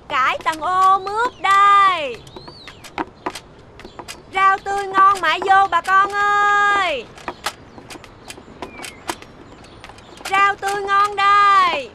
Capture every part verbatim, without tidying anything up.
cải tầng ô mướp đây. Rau tươi ngon mãi vô bà con ơi. Rau tươi ngon đây.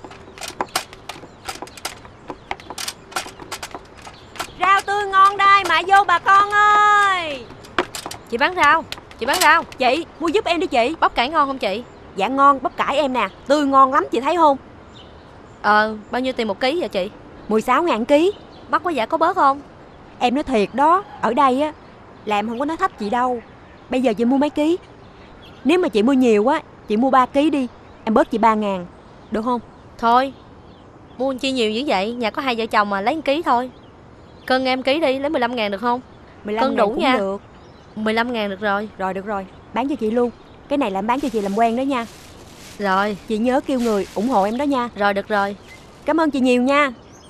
Rau tươi ngon đây mãi vô bà con ơi. Chị bán rau. Chị bán rau. Chị mua giúp em đi chị. Bắp cải ngon không chị? Dạ ngon, bắp cải em nè, tươi ngon lắm chị thấy không? Ờ, bao nhiêu tiền một ký vậy chị? mười sáu ngàn ký. Bắt quá dạ có bớt không? Em nói thiệt đó, ở đây á là em không có nói thách chị đâu. Bây giờ chị mua mấy ký? Nếu mà chị mua nhiều quá, chị mua ba ký đi. Em bớt chị ba ngàn, được không? Thôi, mua chi nhiều dữ vậy? Nhà có hai vợ chồng mà, lấy một ký thôi. Cân em ký đi, lấy mười lăm ngàn được không? mười lăm Cân đủ cũng nha. được. mười lăm ngàn được rồi. Rồi được rồi, bán cho chị luôn. Cái này là em bán cho chị làm quen đó nha. Rồi. Chị nhớ kêu người ủng hộ em đó nha. Rồi được rồi. Cảm ơn chị nhiều nha.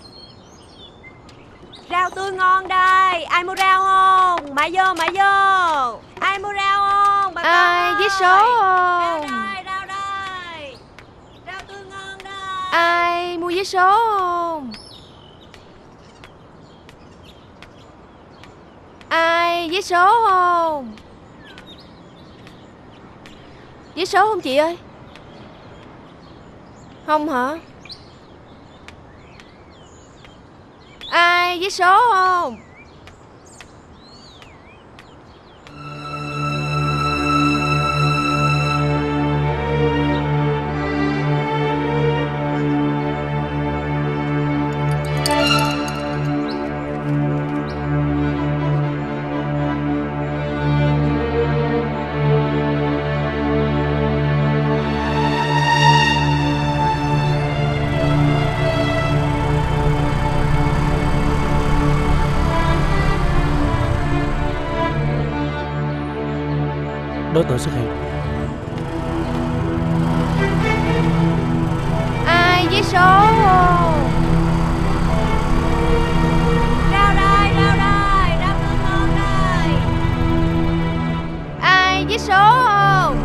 Rau tươi ngon đây. Ai mua rau không? Mãi vô, mãi vô. Ai mua rau không? Bà ai con viết ơi. số Rau không? đây, rau đây. Rau tươi ngon đây. Ai mua vé số không? Ai vé số không? Vé số không chị ơi? Không hả? Ai vé số không? Đối tượng xuất hiện. Ai vé số không? Rau đây, rau đây. Rau tươi ngon đây. Ai vé số không?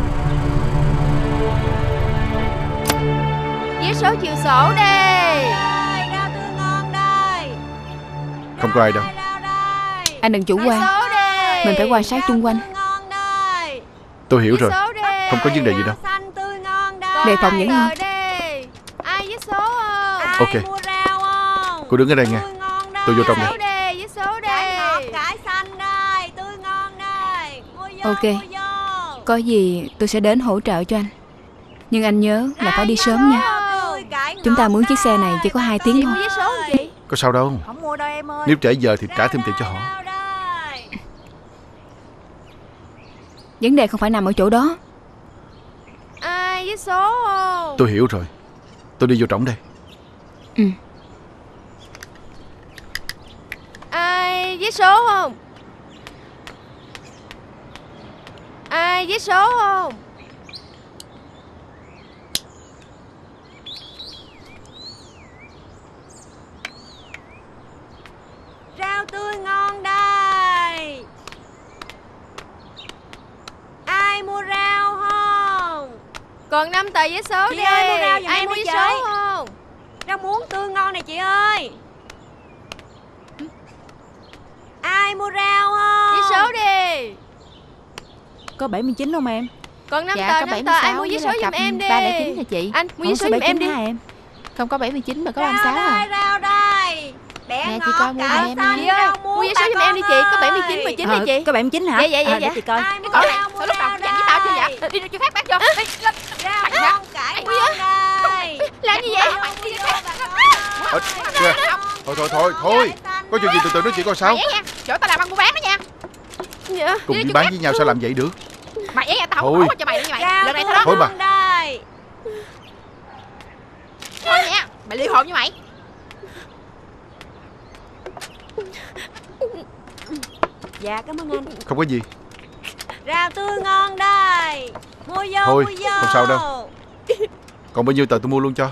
Vé số chiều sổ đi. Đây, rau tươi ngon đây. Không có ai đâu. Anh đừng chủ quan, mình phải quan sát chung quanh. Tôi hiểu rồi, không có vấn đề gì đâu. Đề phòng những hơn. Ai vé số không? Ok, cô đứng ở đây nghe. Tôi vô trong đây. Vé số đi. Cải xanh đây, tươi ngon đây. Mua vô, Ok, mua vô. có gì tôi sẽ đến hỗ trợ cho anh. Nhưng anh nhớ là phải đi sớm nha. Chúng ta mướn chiếc xe này chỉ có hai tiếng thôi. Vé số không chị? Có sao đâu. Không mua đâu em ơi. Nếu trễ giờ thì trả thêm tiền cho họ. Vấn đề không phải nằm ở chỗ đó. Ai vé số không? Tôi hiểu rồi. Tôi đi vô trỏng đây. Ừ. Ai vé số không? Ai vé số không? Rau tươi ngon đây. Ai mua rau không? Còn năm tờ vé số Chị đi. ơi, mua rau giùm Ai em mua đi vé chị. số không? Rau muống tươi ngon này chị ơi. Ai mua rau không? Vé số đi. Có bảy mươi chín không em? Còn năm Dạ, tờ, có năm tờ. Ai mua vé số giùm em đi. ba không chín nè chị. Anh mua vé số giùm em đi. Em. Không có bảy mươi chín mà có Rau ba mươi sáu đây, à. rau đây. Bẻ Nè, ngọt, chị coi mua cải giùm em xanh, đi. Chị ơi, rau muống mua vé bà số giùm em đi chị. Có bảy mươi chín, ơi. mười chín Ờ, đi chị. có bảy mươi chín hả? Dạ, dạ, dạ, Ờ, để dạ. chị coi. Ai Cái mua cổ này, rau, mua sao lúc đầu rau dặn với tao chưa đây. vậy? Đi đi chỗ khác bán cho. Đi, lên. Rau Mày ngon, cải Ui ngon đây. làm gì vậy? Ờ, kìa. Thôi thôi thôi thôi. Có chuyện gì từ từ nói chuyện coi sao. Mày nha, chỗ tao làm ăn mua bán đó nha. Dạ. Cùng đi bán với nhau sao làm vậy được. Mày vậy tao Thôi. không bỏ cho mày nữa nha mày. Lần này thôi đó. Thôi mà. Đây. Thôi nha, mày ly hôn với mày. Dạ cảm ơn anh. Không có gì. Rau tươi ngon đây. Mua vô, Thôi, mua vô. không sao đâu. Còn bao nhiêu tờ tôi mua luôn cho.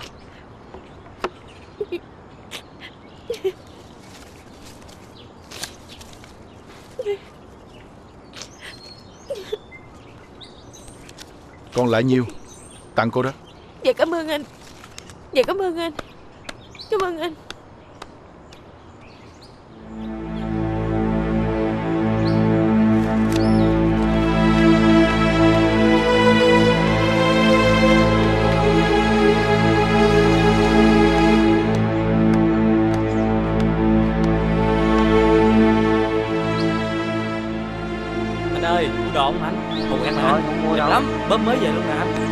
Còn lại nhiêu? Tặng cô đó. Dạ cảm ơn anh. Dạ cảm ơn anh. Cảm ơn anh. Bấm mới về luôn nè anh.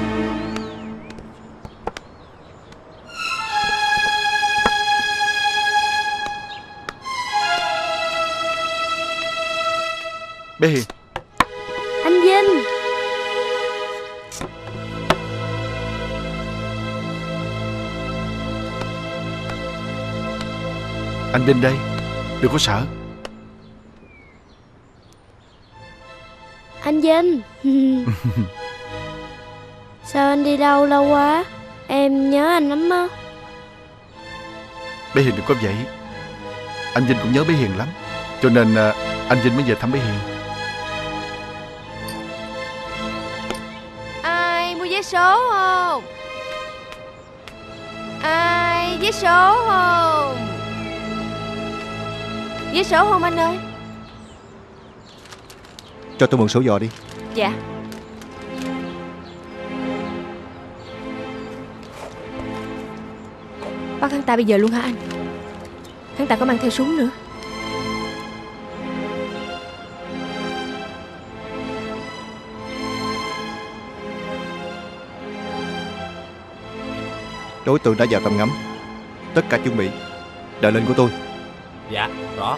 Bé Hiền. Anh Vinh. Anh Vinh đây, đừng có sợ. Anh Vinh. Sao anh đi đâu lâu quá? Em nhớ anh lắm á. Bé Hiền đừng có vậy. Anh Vinh cũng nhớ bé Hiền lắm, cho nên à, anh Vinh mới về thăm bé Hiền. Ai mua vé số không? Ai vé số không? Vé số không anh ơi? Cho tôi mượn số giò đi. Dạ. Bắt hắn ta bây giờ luôn hả anh? Hắn ta có mang theo súng nữa. Đối tượng đã vào tầm ngắm. Tất cả chuẩn bị. Đợi lệnh của tôi. Dạ, rõ.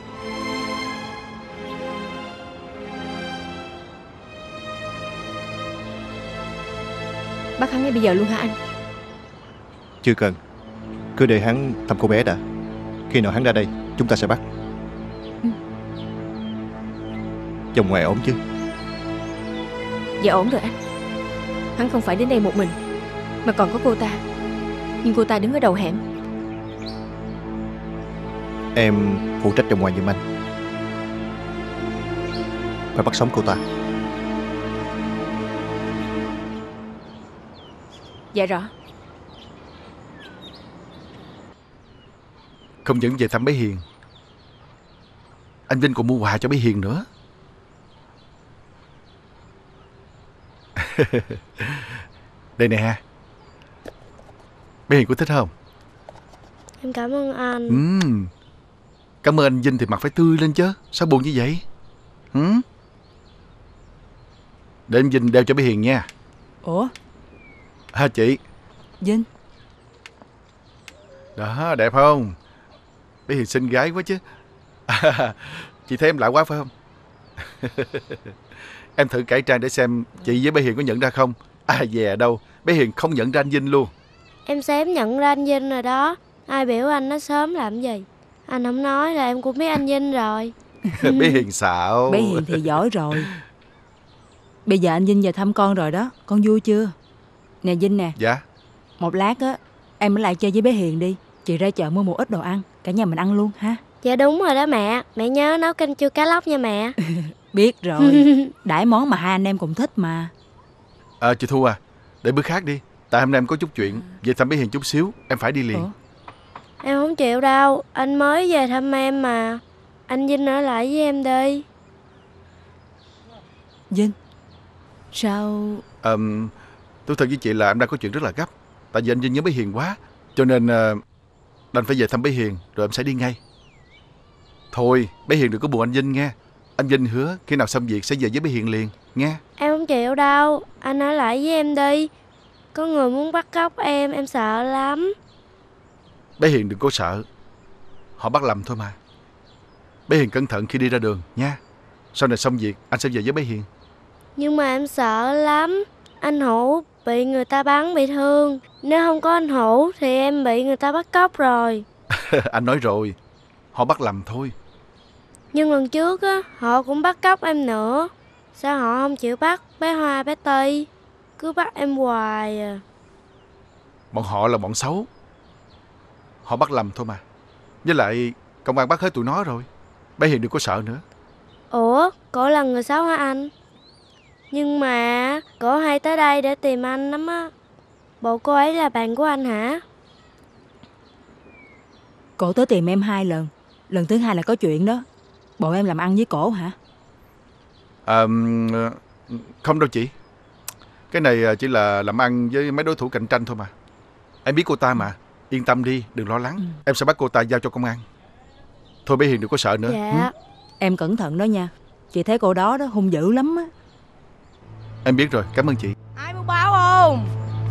Bắt hắn ngay bây giờ luôn hả anh? Chưa cần. Cứ để hắn thăm cô bé đã. Khi nào hắn ra đây chúng ta sẽ bắt. Ừ. Chồng ngoài ổn chứ? Dạ ổn rồi anh. Hắn không phải đến đây một mình, mà còn có cô ta. Nhưng cô ta đứng ở đầu hẻm. Em phụ trách chồng ngoài giùm anh. Phải bắt sống cô ta. Dạ rõ. Không những về thăm bé Hiền, anh Vinh còn mua quà cho bé Hiền nữa. Đây nè. Bé Hiền có thích không? Em cảm ơn anh. Uhm. Cảm ơn anh Vinh thì mặt phải tươi lên chứ. Sao buồn như vậy? Hử? Để anh Vinh đeo cho bé Hiền nha. Ủa? Ha chị. Vinh. Đó, đẹp không? Bé Hiền xinh gái quá chứ. À, chị thấy em lạ quá phải không? Em thử cải trang để xem chị với bé Hiền có nhận ra không. À dè đâu, bé Hiền không nhận ra anh Vinh luôn. Em xém nhận ra anh Vinh rồi đó. Ai biểu anh nó sớm làm gì. Anh không nói là em cũng biết anh Vinh rồi. Bé Hiền xạo. Bé Hiền thì giỏi rồi. Bây giờ anh Vinh về thăm con rồi đó. Con vui chưa? Nè Vinh nè. Dạ. Một lát á em ở lại chơi với bé Hiền đi. Chị ra chợ mua một ít đồ ăn. Cả nhà mình ăn luôn ha. Dạ đúng rồi đó mẹ. Mẹ nhớ nấu canh chua cá lóc nha mẹ. Biết rồi. Đãi món mà hai anh em cùng thích mà. À chị Thu à, để bữa khác đi. Tại hôm nay em có chút chuyện. Về thăm bé Hiền chút xíu, em phải đi liền. Ủa? Em không chịu đâu. Anh mới về thăm em mà. Anh Vinh ở lại với em đi. Vinh. Sao? À, tôi thật với chị là em đang có chuyện rất là gấp. Tại vì anh Vinh nhớ bé Hiền quá, cho nên uh, đành phải về thăm bé Hiền. Rồi em sẽ đi ngay. Thôi bé Hiền đừng có buồn anh Vinh nghe. Anh Vinh hứa khi nào xong việc sẽ về với bé Hiền liền nghe. Em không chịu đâu. Anh ở lại với em đi. Có người muốn bắt cóc em. Em sợ lắm. Bé Hiền đừng có sợ. Họ bắt lầm thôi mà. Bé Hiền cẩn thận khi đi ra đường nha. Sau này xong việc anh sẽ về với bé Hiền. Nhưng mà em sợ lắm. Anh Hữu bị người ta bắn bị thương. Nếu không có anh Hữu thì em bị người ta bắt cóc rồi. Anh nói rồi, họ bắt lầm thôi. Nhưng lần trước á, họ cũng bắt cóc em nữa. Sao họ không chịu bắt bé Hoa bé Ti? Cứ bắt em hoài à. Bọn họ là bọn xấu. Họ bắt lầm thôi mà. Với lại công an bắt hết tụi nó rồi. Bé Hiền đừng có sợ nữa. Ủa, cổ là người xấu hả anh? Nhưng mà cổ hay tới đây để tìm anh lắm á. Bộ cô ấy là bạn của anh hả? Cổ tới tìm em hai lần. Lần thứ hai là có chuyện đó. Bộ em làm ăn với cổ hả? À, không đâu chị. Cái này chỉ là làm ăn với mấy đối thủ cạnh tranh thôi mà. Em biết cô ta mà. Yên tâm đi, đừng lo lắng. ừ. Em sẽ bắt cô ta giao cho công an. Thôi bé Hiền đừng có sợ nữa. Dạ. ừ. Em cẩn thận đó nha. Chị thấy cô đó đó hung dữ lắm á. Em biết rồi, cảm ơn chị. Ai mua báo không?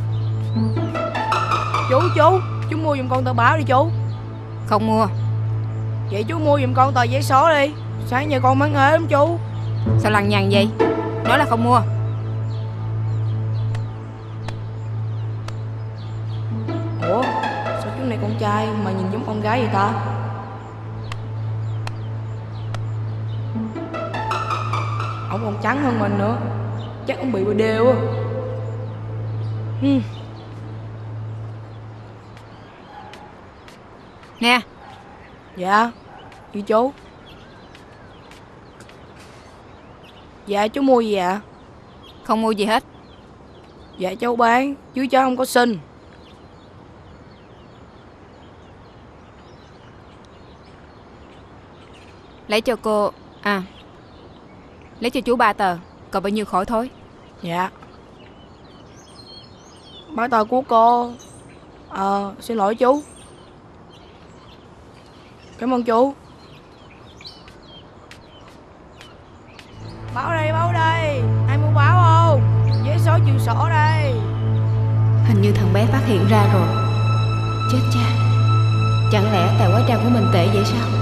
Chú chú Chú mua giùm con tờ báo đi chú. Không mua. Vậy chú mua giùm con tờ giấy số đi. Sáng giờ con bán ế lắm chú. Sao lằng nhằng vậy? Nói là không mua. Ủa sao chú này con trai mà nhìn giống con gái vậy ta? Ông còn trắng hơn mình nữa. Chắc ông bị bê đê quá. Hmm. Nè. Dạ. Gì chú? Dạ chú mua gì ạ? Không mua gì hết. Dạ cháu bán, chứ cháu không có xin. Lấy cho cô. À, lấy cho chú ba tờ. Còn bao nhiêu khỏi thôi. Dạ. Ba tờ của cô. Ờ, à, xin lỗi chú. Cảm ơn chú. Báo đây, báo đây. Ai mua báo không? Giấy số chữ sổ đây. Hình như thằng bé phát hiện ra rồi. Chết cha. Chẳng lẽ tài hóa trang của mình tệ vậy sao?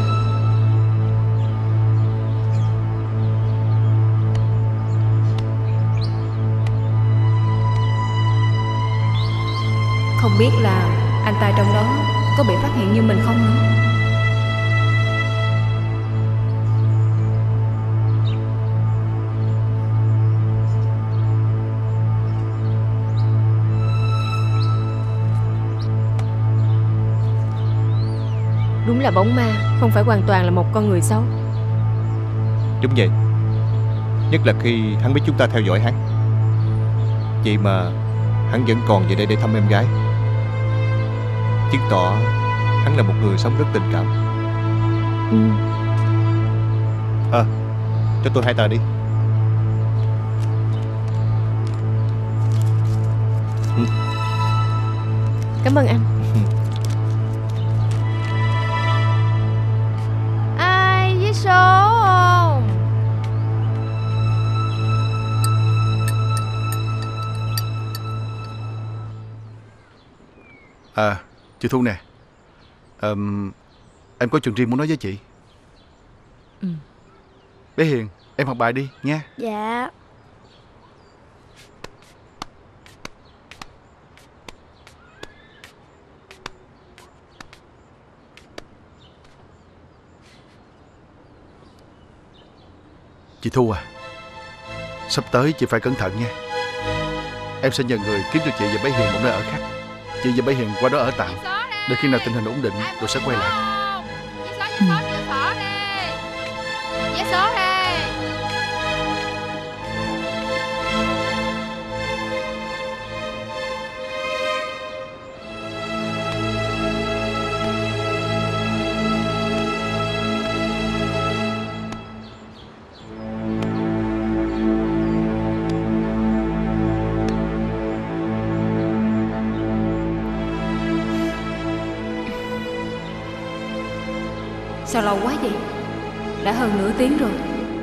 Không biết là anh ta trong đó có bị phát hiện như mình không nữa. Đúng là bóng ma không phải hoàn toàn là một con người xấu. Đúng vậy. Nhất là khi hắn biết chúng ta theo dõi hắn. Vậy mà hắn vẫn còn về đây để thăm em gái, chứng tỏ hắn là một người sống rất tình cảm. Ừ. À, cho tôi hai tờ đi. Ừ. Cảm ơn anh. Ai với số không? À, chị Thu nè. um, Em có chuyện riêng muốn nói với chị. Ừ. Bé Hiền, em học bài đi nha. Dạ. Chị Thu à, sắp tới chị phải cẩn thận nha. Em sẽ nhờ người kiếm cho chị và bé Hiền một nơi ở khác. Chị và bé Hiền qua đó ở tạm, để khi nào tình hình ổn định rồi sẽ quay lại. Giấy số, giấy số đi. Giấy số đi. Sao lâu quá vậy? Đã hơn nửa tiếng rồi.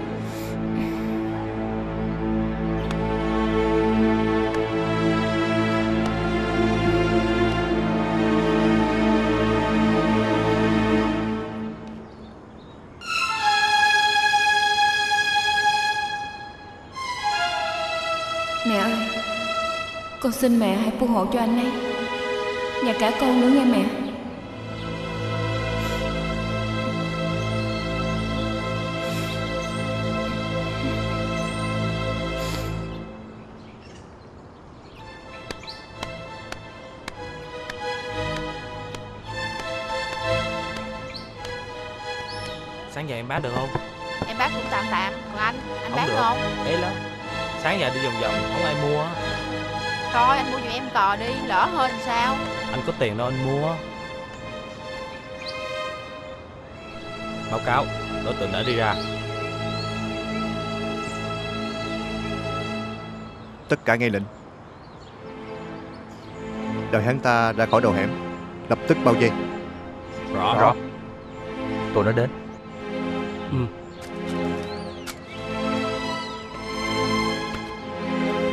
Mẹ ơi, con xin mẹ hãy phù hộ cho anh ấy và cả con nữa nghe mẹ. Sáng giờ em bán được không? Em bán cũng tạm tạm. Còn anh, anh Không bán được. không? Ế lắm. Sáng giờ đi vòng vòng không ai mua. Thôi anh mua giùm em cò đi, lỡ hơn sao? Anh có tiền đâu anh mua. Báo cáo, đối tượng đã đi ra. Tất cả nghe lệnh. Đợi hắn ta ra khỏi đầu hẻm, lập tức bao vây. Rõ rõ. Tôi đã đến. Ừ.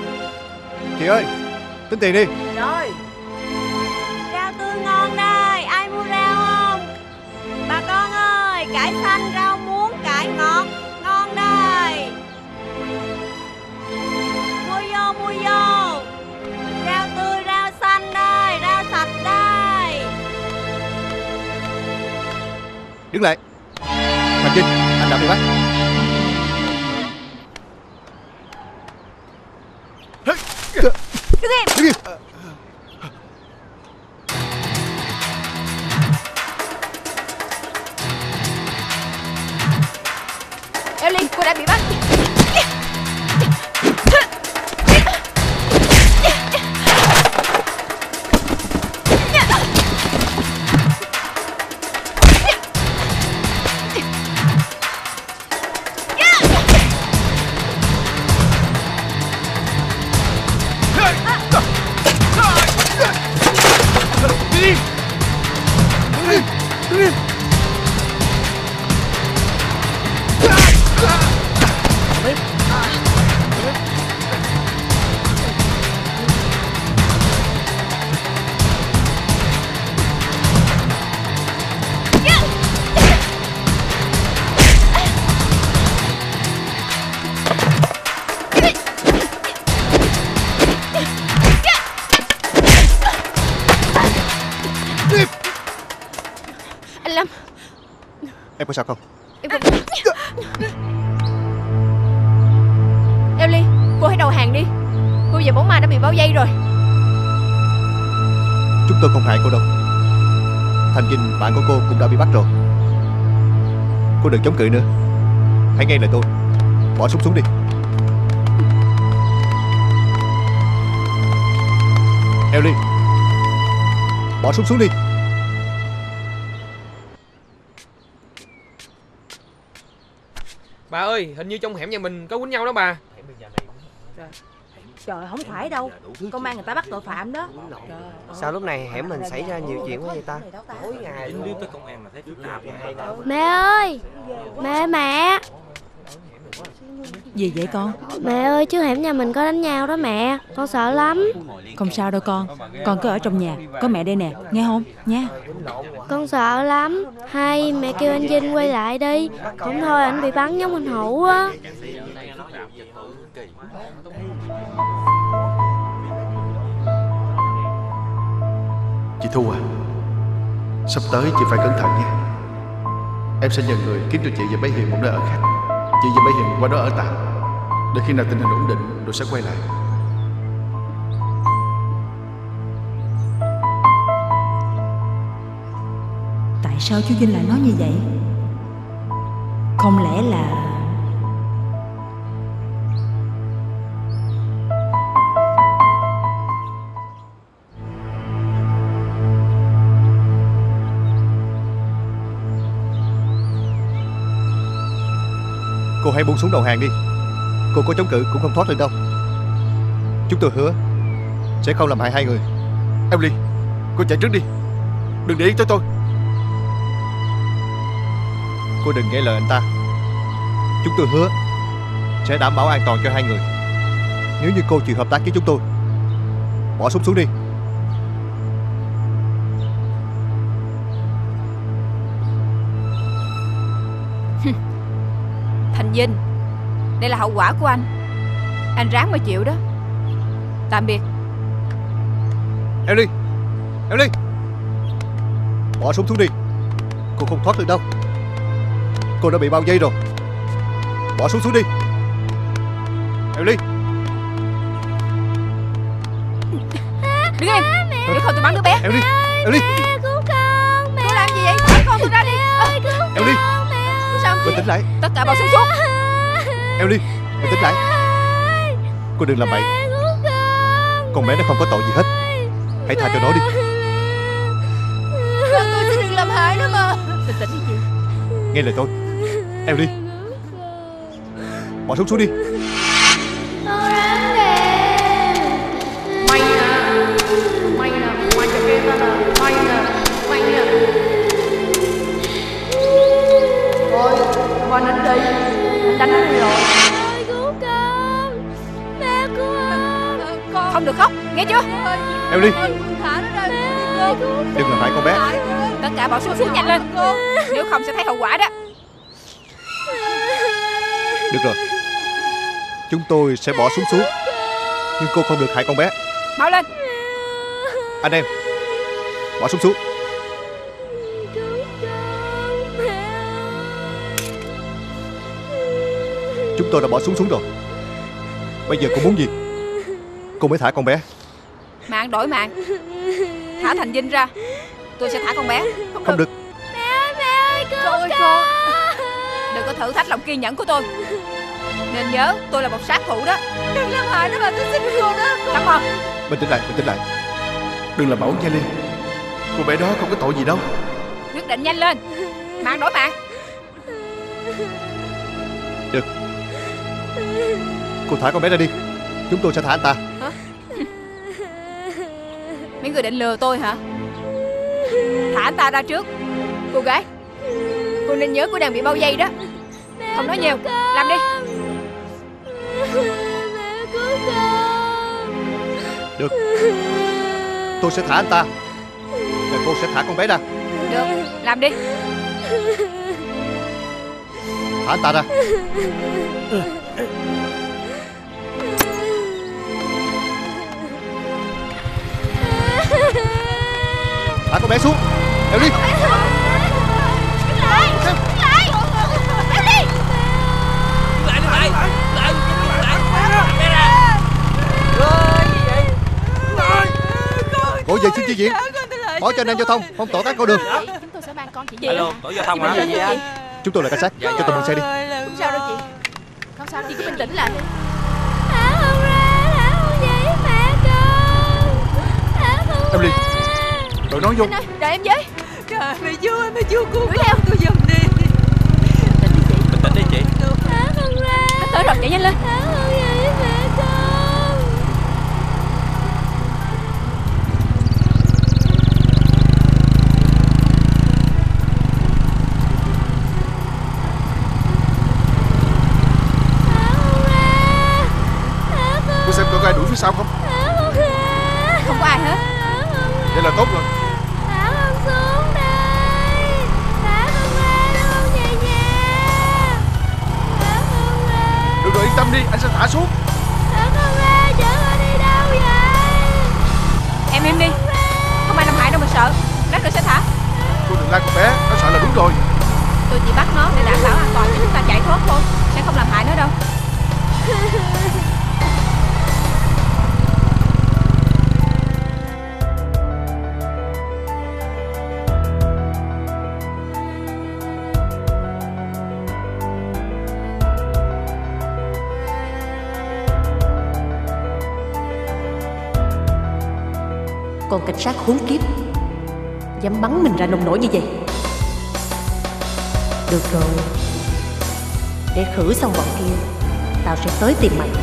Chị ơi, tính tiền đi. Rồi. Rau tươi ngon đây, ai mua rau không? Bà con ơi, cải xanh, rau muống, cải ngọt, ngon đây. Mua vô, mua vô. Rau tươi, rau xanh đây, rau sạch đây. Đứng lại. Thành Vinh, anh đã bị bắt. Đứng im. Đứng im. Ellie, cô đã bị bắt. Em có sao không? Em không. Ellie, cô hãy đầu hàng đi. Cô và bóng ma đã bị bao vây rồi. Chúng tôi không hại cô đâu. Thành Vinh, bạn của cô cũng đã bị bắt rồi. Cô đừng chống cự nữa. Hãy nghe lời tôi. Bỏ súng xuống đi. Ellie, bỏ súng xuống đi. Bà ơi, hình như trong hẻm nhà mình có quýnh nhau đó bà. Trời, trời không phải đâu. Công an người ta bắt tội phạm đó. Sao lúc này hẻm mình xảy ra nhiều chuyện quá vậy ta? Mỗi ngày Dính líu tới công an là thấy phức tạp vậy. Mẹ ơi, mẹ mẹ. Gì vậy con? Mẹ ơi, chứ hẻm nhà mình có đánh nhau đó mẹ. Con sợ lắm. Không sao đâu con. Con cứ ở trong nhà, có mẹ đây nè, nghe không? Nha. Con sợ lắm. Hay mẹ kêu anh Vinh quay lại đi. Không thôi anh bị bắn giống anh Hữu á. Chị Thu à, sắp tới chị phải cẩn thận nha. Em sẽ nhờ người kiếm cho chị và bé Hiền một nơi ở khác. Chị và bé Hiền qua đó ở tạm, để khi nào tình hình ổn định rồi sẽ quay lại. Tại sao chú Vinh lại nói như vậy? Không lẽ là... Cô hãy buông súng đầu hàng đi. Cô có chống cự cũng không thoát được đâu. Chúng tôi hứa sẽ không làm hại hai người. Emily, cô chạy trước đi, đừng để ý tới tôi. Cô đừng nghe lời anh ta. Chúng tôi hứa sẽ đảm bảo an toàn cho hai người. Nếu như cô chịu hợp tác với chúng tôi, bỏ súng xuống đi. Thành Vinh, đây là hậu quả của anh. Anh ráng mà chịu đó. Tạm biệt. Ellie, Ellie, bỏ súng xuống đi. Cô không thoát được đâu. Cô đã bị bao vây rồi. Bỏ súng xuống đi. Ellie. Đứng im, để không tôi bắn đứa bé. Ellie, Ellie. Cứu con, mẹ. Cô làm gì vậy? Bắn con tôi ra đi. Ơi, cứu Ellie, con, mẹ ơi. Sao? bình tĩnh lại. Tất cả bỏ xuống xuống. Ellie, bình tĩnh lại. Cô đừng làm bậy. Con bé nó không có tội gì hết. Hãy tha cho nó đi. Con tôi sẽ đừng làm hại nó mà. Bình tĩnh đi chị. Nghe lời tôi. Ellie, bỏ súng xuống đi. Mày à, mày à, mày cho em ra nè, mày à, mày à. Thôi, qua đến đi, anh đánh nó đi rồi. Ơi, cứu con. Mẹ cứu con. Không được được khóc, nghe chưa? Emily, Thả nó ra cô. đừng làm hại con bé. Tất cả bỏ xuống xuống nhanh lên, nếu không sẽ thấy hậu quả đó. Được rồi, chúng tôi sẽ bỏ súng xuống, nhưng cô không được hại con bé. Mau lên. Anh em, bỏ súng xuống. Chúng tôi đã bỏ súng xuống rồi. Bây giờ cô muốn gì? Cô mới thả con bé. Mạng đổi mạng. Thả Thành Vinh ra, tôi sẽ thả con bé. Không, Không được. Mẹ ơi, mẹ ơi, cứu Trời ơi, con. Đừng có thử thách lòng kiên nhẫn của tôi. Nên nhớ tôi là một sát thủ đó. Đừng làm hại nó, bà, tôi xin cô đó. Cảm ơn. Bình tĩnh lại, bình tĩnh lại. Đừng làm ẩu nha Ly. Cô bé đó không có tội gì đâu. Quyết định nhanh lên. Mạng đổi mạng. Được. Cô thả con bé ra đi, chúng tôi sẽ thả anh ta. Hả? Mấy người định lừa tôi hả? Thả anh ta ra trước. Cô gái, cô nên nhớ cô đang bị bao vây đó. Không nói nhiều, làm đi. Mẹ cứu con. Được, tôi sẽ thả anh ta, và cô sẽ thả con bé ra. Được, làm đi. Thả anh ta ra. Thả con bé xuống. Em đi. Cô về xin chi viện, báo cho anh em giao thông phong tỏa các con đường. Chúng tôi sẽ mang con chị về. Alo, tổ giao thông hả? Chúng tôi là cảnh sát, cho tôi mượn xe đi. Không sao đâu chị. Không sao, chị cứ bình tĩnh lại. Thả con ra, thả con về với mẹ con. Thả con Em đi. ra. Đội nói vô. Anh ơi, đợi em với. Trời, mẹ chú ơi, mẹ chú cứu Đuổi theo. tôi giùm đi. Bình tĩnh đi chị. Thả con ra. Nó tới rồi, chạy nhanh lên. Thả con về với mẹ con. Cô xem có ai đuổi phía sau không? Không có ai hết. Vậy là tốt rồi. Thả con xuống đây. Thả con ra để con về nhà. Thả con ra. Được rồi, yên tâm đi, anh sẽ thả xuống. Thả con ra, chở con đi đâu vậy? Em im đi. Không ai làm hại đâu mà sợ. Lát nữa sẽ thả. Cô đừng la con bé, nó sợ là đúng rồi. Tôi chỉ bắt nó để đảm bảo an toàn cho chúng ta chạy thoát thôi. Sẽ không làm hại nó đâu. Con cảnh sát khốn kiếp, dám bắn mình ra nông nổi như vậy. Được rồi, để khử xong bọn kia, tao sẽ tới tìm mày.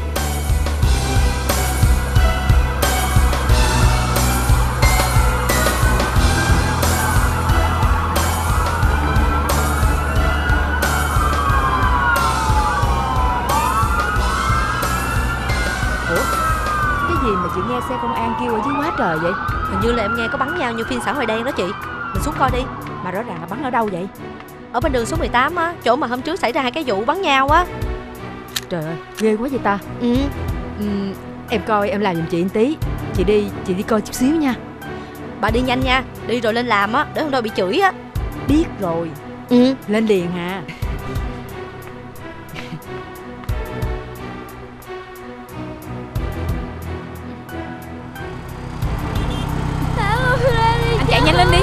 Ủa, cái gì mà chị nghe xe công an kêu ở dưới quá trời vậy? Hình như là em nghe có bắn nhau như phim xã hội đen đó chị. Mình xuống coi đi. Mà rõ ràng là bắn ở đâu vậy? Ở bên đường số mười tám á, chỗ mà hôm trước xảy ra hai cái vụ bắn nhau á. Trời ơi, ghê quá vậy ta. Ừ. ừ Em coi, em làm giùm chị một tí. Chị đi, chị đi coi chút xíu nha. Bà đi nhanh nha, đi rồi lên làm á, để hôm đâu bị chửi á. Biết rồi. Ừ. Lên liền hà. Anh chạy nhanh lên đi.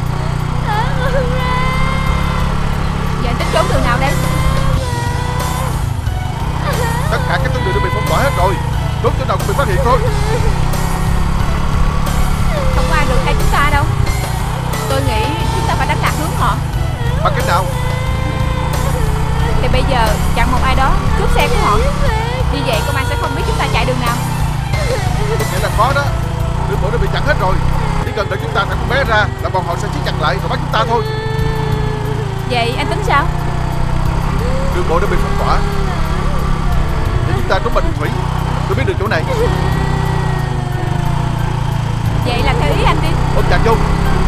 Giờ anh tính trốn đường nào đây? Tất cả các tuyến đường đã bị phong tỏa hết rồi. Đốt chỗ nào cũng bị phát hiện thôi. Không có ai được thay chúng ta đâu. Tôi nghĩ chúng ta phải đánh lạc hướng họ. Bằng cách nào? Thì bây giờ chặn một ai đó cướp xe của họ. Như vậy công an sẽ không biết chúng ta chạy đường nào. Vậy là khó đó. Đường bộ đã bị chặn hết rồi. Chỉ cần đợi chúng ta thả con bé ra là bọn họ sẽ siết chặt lại rồi bắt chúng ta thôi. Vậy anh tính sao? Đường bộ đã bị phong tỏa. Để chúng ta trốn bằng đường thủy. Tôi biết được chỗ này. Vậy làm theo ý anh đi. Ôm chặt vô.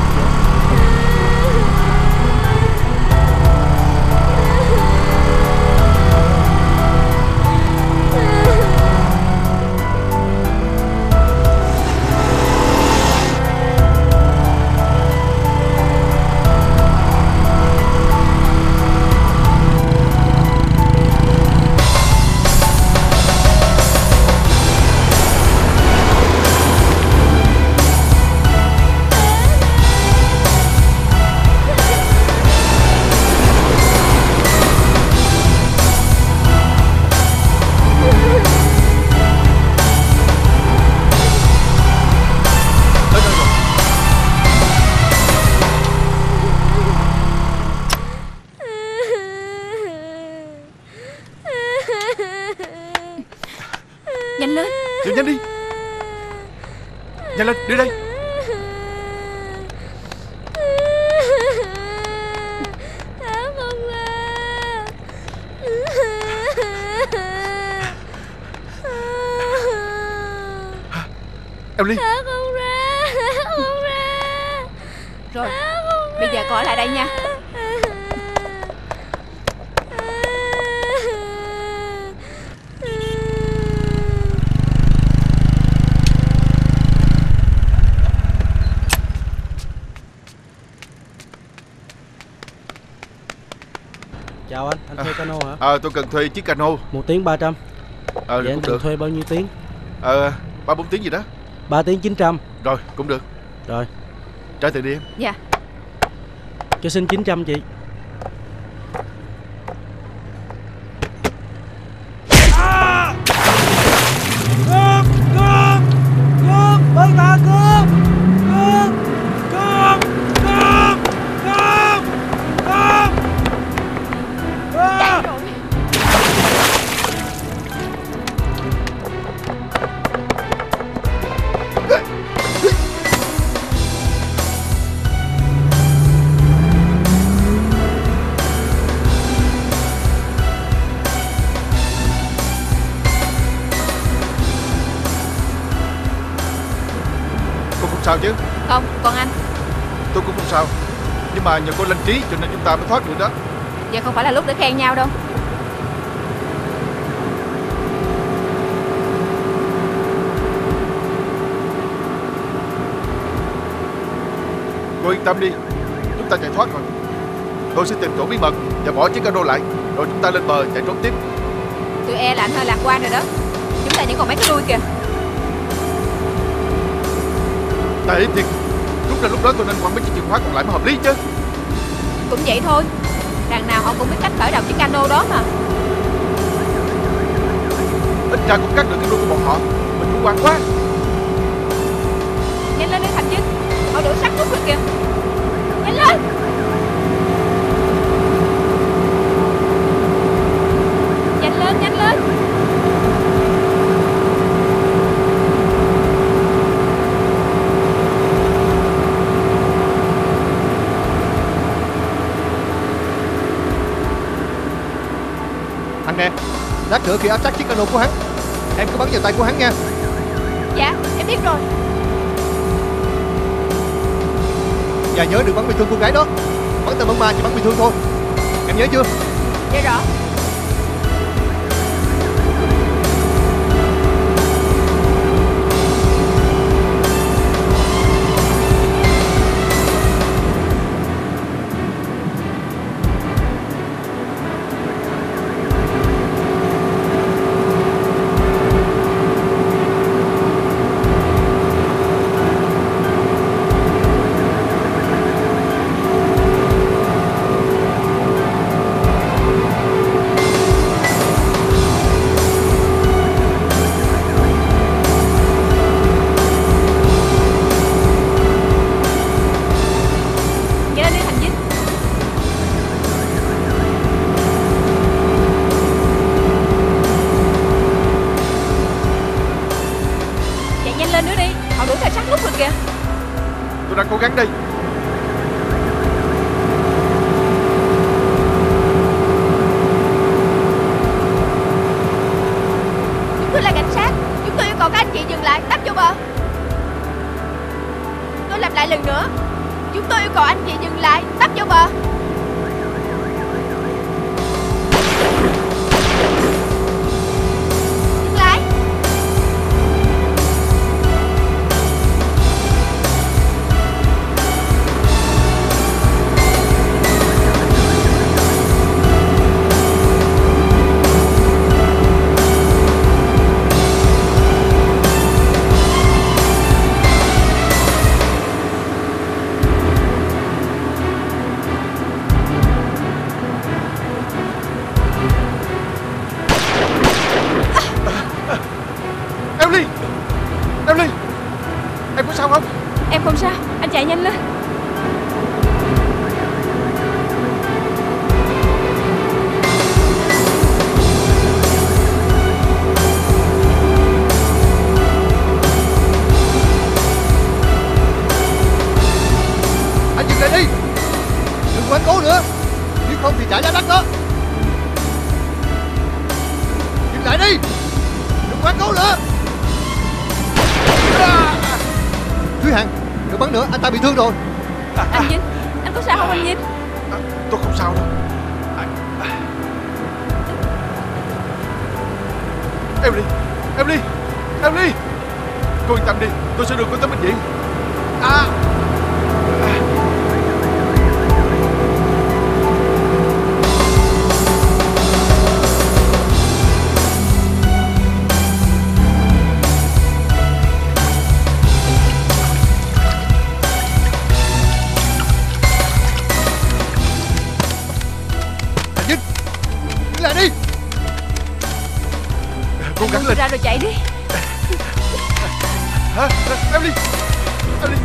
Nhanh lên. Nhanh nhanh đi. Nhanh lên, đưa đây. Em Ly. Rồi, bây giờ con ở lại đây nha. Chào anh, anh thuê cano hả? Ờ, à, tôi cần thuê chiếc cano. Một tiếng ba trăm. Ờ, Vậy cũng anh được. thuê bao nhiêu tiếng? Ờ, ba bốn tiếng gì đó. Ba tiếng chín trăm. Rồi, cũng được. Rồi. Trả tiền đi em. Dạ. Cho xin chín trăm chị. À! Cướp! Cướp! Cướp! Ơi ta cướp! Cướp! Cướp! Cướp! Cướp! Cướp! Chạy rồi. Cô không sao chứ? Không, còn anh. Tôi cũng không sao. Nhưng mà nhờ cô linh trí cho nên chúng ta mới thoát được đó. Giờ không phải là lúc để khen nhau đâu. Cô yên tâm đi, chúng ta chạy thoát rồi. Tôi sẽ tìm chỗ bí mật và bỏ chiếc cano lại, rồi chúng ta lên bờ chạy trốn tiếp. Tôi e là anh hơi lạc quan rồi đó. Chúng ta vẫn còn mấy cái đuôi kìa. Tệ thiệt. Đúng là lúc đó tôi nên quăng mấy chiếc chìa khóa còn lại mới hợp lý chứ. Cũng vậy thôi. Đằng nào họ cũng biết cách khởi động chiếc cano đó mà. Ít ra cũng cắt được cái đuôi của bọn họ. Mình chủ quan quá. Nhanh lên đi Thành Vinh. Họ đuổi sát nút rồi kìa. Nhanh lên. Nhanh lên, nhanh lên. Anh nè, lát nữa khi áp sát chiếc cano của hắn, em cứ bắn vào tay của hắn nha. Dạ, em biết rồi. Và nhớ đừng bắn bị thương cô gái đó. Bắn tên bắn ma chỉ bắn bị thương thôi. Em nhớ chưa? Dạ rõ. lên nữa đi, họ đuổi theo sát nút rồi kìa. Tôi đang cố gắng đây. Chúng tôi là cảnh sát, chúng tôi yêu cầu các anh chị dừng lại, tấp vô bờ. Em không sao, anh chạy nhanh lên. Anh dừng lại đi, đừng quán cố nữa, nếu không thì trả giá đắt đó. Dừng lại đi, đừng quán cố nữa. Thúy Hằng, đừng bắn nữa, anh ta bị thương rồi. Anh Vinh, anh có sao không anh Vinh? Tôi không sao đâu. Emily, Emily, Emily, cô yên tâm đi, tôi sẽ đưa cô tới bệnh viện. À. Lại đi, cố gắng lên. Ra rồi chạy đi. Hả? Emily, Emily.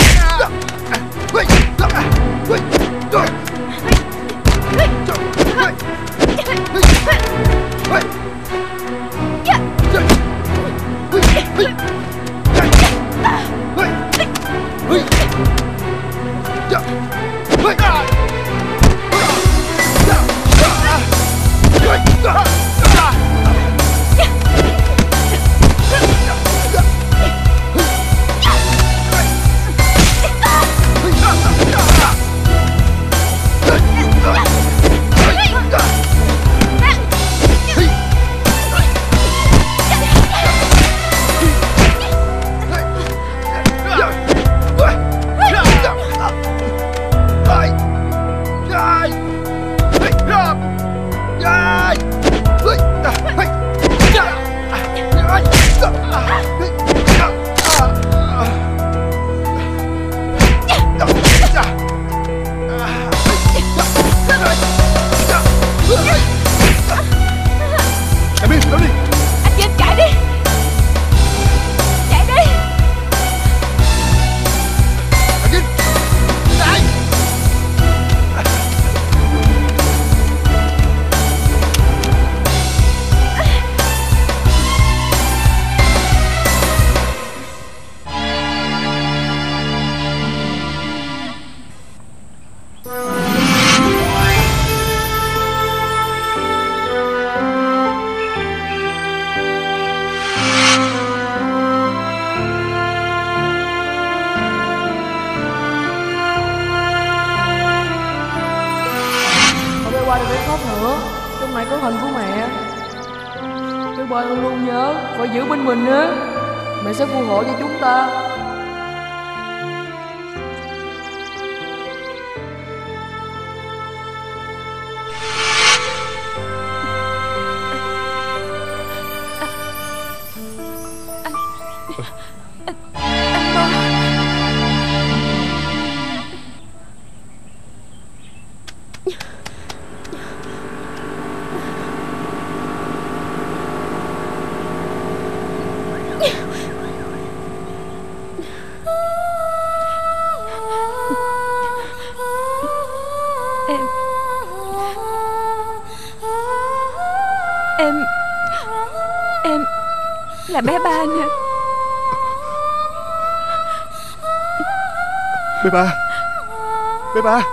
Ba luôn luôn nhớ phải giữ bên mình á, mẹ sẽ phù hộ cho chúng ta. Là bé Ba nè. Bé Ba, bé Ba,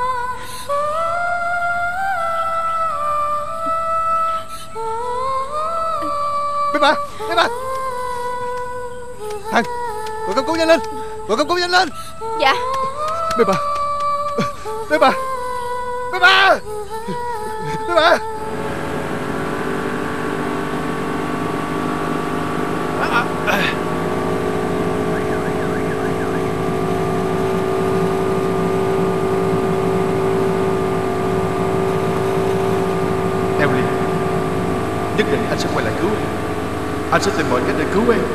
bé Ba, bé Ba. Thằng, gọi cấp cứu nhanh lên, gọi cấp cứu nhanh lên. Dạ. Bé Ba, bé Ba, bé Ba, bé Ba. Emily, nhất định anh sẽ quay lại cứu em. Anh sẽ tìm mọi cách để cứu em.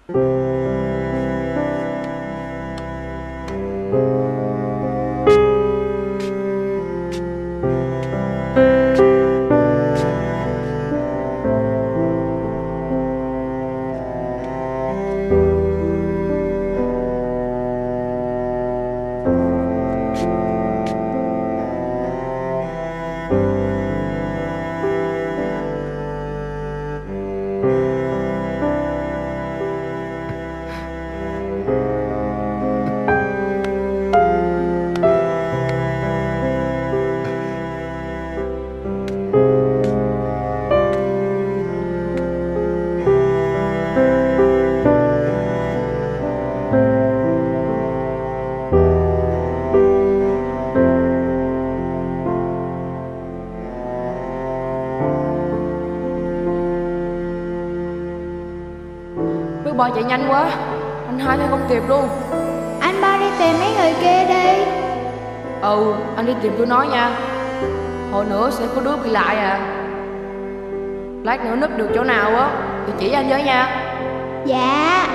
Bo chạy nhanh quá, anh hai thấy không kịp luôn. Anh Bo đi tìm mấy người kia đi. Ừ, anh đi tìm tôi nói nha. Hồi nữa sẽ có đứa bị lại à. Lát nữa núp được chỗ nào á thì chỉ anh với nha. Dạ.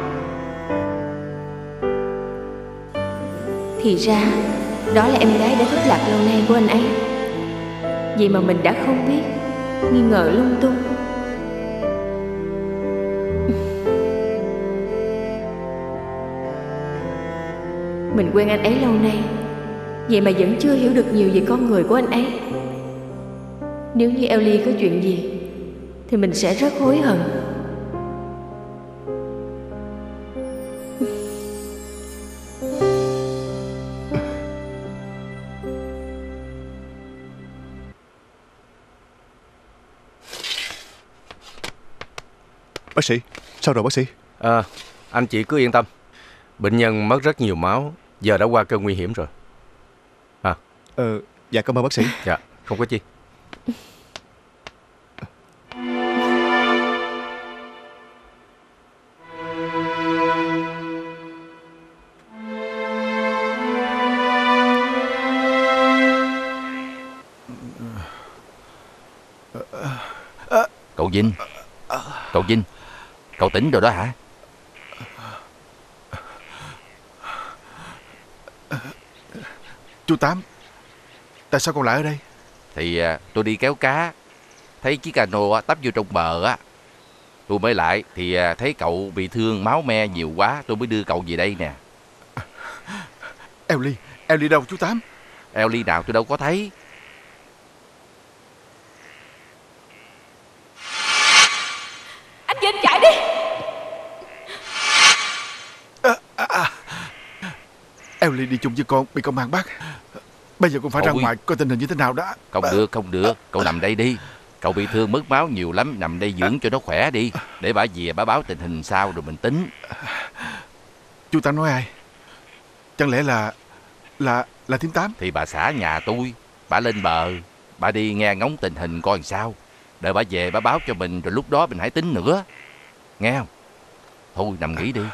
Thì ra đó là em gái đã thất lạc lâu nay của anh ấy. Vậy mà mình đã không biết, nghi ngờ lung tung. Mình quen anh ấy lâu nay, vậy mà vẫn chưa hiểu được nhiều về con người của anh ấy. Nếu như Ellie có chuyện gì thì mình sẽ rất hối hận. Bác sĩ, sao rồi bác sĩ? À, anh chị cứ yên tâm. Bệnh nhân mất rất nhiều máu, giờ đã qua cơn nguy hiểm rồi. À. Ờ, dạ cảm ơn bác sĩ. Dạ, không có chi. Cậu Vinh, cậu Vinh, cậu tỉnh rồi đó hả? Chú Tám, tại sao cậu lại ở đây? Thì à, tôi đi kéo cá, thấy chiếc cano á, tấp vô trong bờ á. Tôi mới lại thì à, thấy cậu bị thương, máu me nhiều quá, tôi mới đưa cậu về đây nè. Ellie, Ellie đâu chú Tám? Ellie nào tôi đâu có thấy. Anh Vinh chạy đi. à, à, à. Ellie đi chung với con bị công an bắt. Bây giờ con phải Ôi. ra ngoài coi tình hình như thế nào đó. Không được, không được, cậu nằm đây đi. Cậu bị thương mất máu nhiều lắm, nằm đây dưỡng cho nó khỏe đi. Để bà về bà báo tình hình sao rồi mình tính. Chú Tám nói ai? Chẳng lẽ là Là là thím Tám? Thì bà xã nhà tôi, bà lên bờ, bà đi nghe ngóng tình hình coi làm sao. Đợi bà về bà báo cho mình rồi lúc đó mình hãy tính nữa. Nghe không? Thôi nằm nghỉ đi.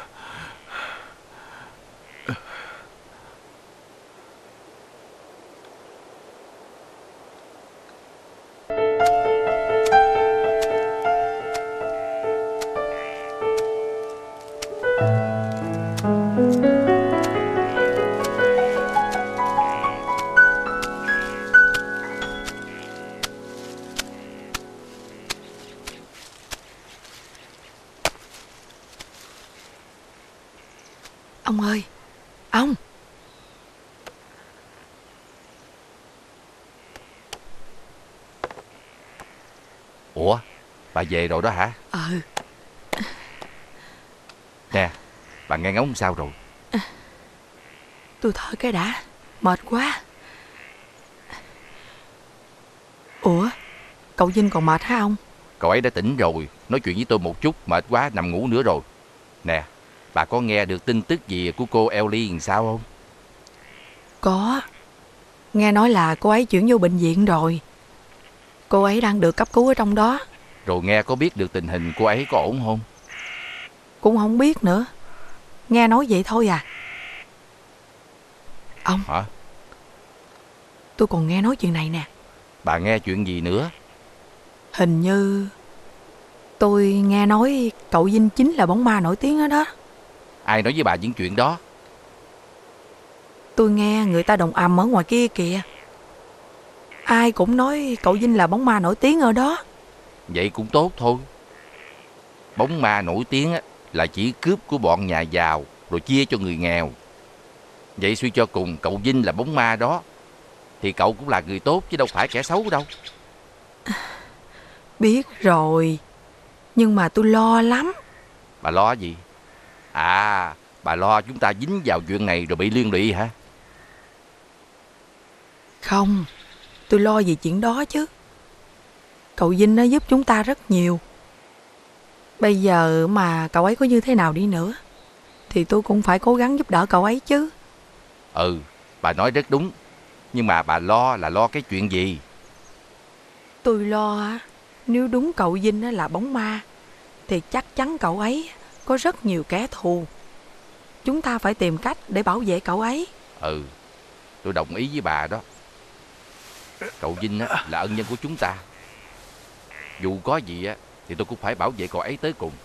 Ông ơi, ông. Ủa, bà về rồi đó hả? Ừ. Nè, bà nghe ngóng sao rồi? Tôi thở cái đã, mệt quá. Ủa, cậu Vinh còn mệt hả ông? Cậu ấy đã tỉnh rồi, nói chuyện với tôi một chút, mệt quá nằm ngủ nữa rồi. Nè, bà có nghe được tin tức gì của cô Ellie làm sao không? Có. Nghe nói là cô ấy chuyển vô bệnh viện rồi. Cô ấy đang được cấp cứu ở trong đó. Rồi nghe có biết được tình hình cô ấy có ổn không? Cũng không biết nữa. Nghe nói vậy thôi à. Ông. Hả? Tôi còn nghe nói chuyện này nè. Bà nghe chuyện gì nữa? Hình như Tôi nghe nói cậu Vinh chính là bóng ma nổi tiếng đó đó. Ai nói với bà những chuyện đó? Tôi nghe người ta đồng ầm ở ngoài kia kìa. Ai cũng nói cậu Vinh là bóng ma nổi tiếng ở đó. Vậy cũng tốt thôi. Bóng ma nổi tiếng á, là chỉ cướp của bọn nhà giàu rồi chia cho người nghèo. Vậy suy cho cùng cậu Vinh là bóng ma đó thì cậu cũng là người tốt chứ đâu phải kẻ xấu đâu. Biết rồi, nhưng mà tôi lo lắm. Bà lo gì? À, bà lo chúng ta dính vào chuyện này rồi bị liên lụy hả? Không, tôi lo về chuyện đó chứ. Cậu Vinh nó giúp chúng ta rất nhiều. Bây giờ mà cậu ấy có như thế nào đi nữa thì tôi cũng phải cố gắng giúp đỡ cậu ấy chứ. Ừ, bà nói rất đúng. Nhưng mà bà lo là lo cái chuyện gì? Tôi lo á, nếu đúng cậu Vinh là bóng ma thì chắc chắn cậu ấy có rất nhiều kẻ thù. Chúng ta phải tìm cách để bảo vệ cậu ấy. Ừ, tôi đồng ý với bà đó. Cậu Vinh á, là ân nhân của chúng ta. Dù có gì á thì tôi cũng phải bảo vệ cậu ấy tới cùng.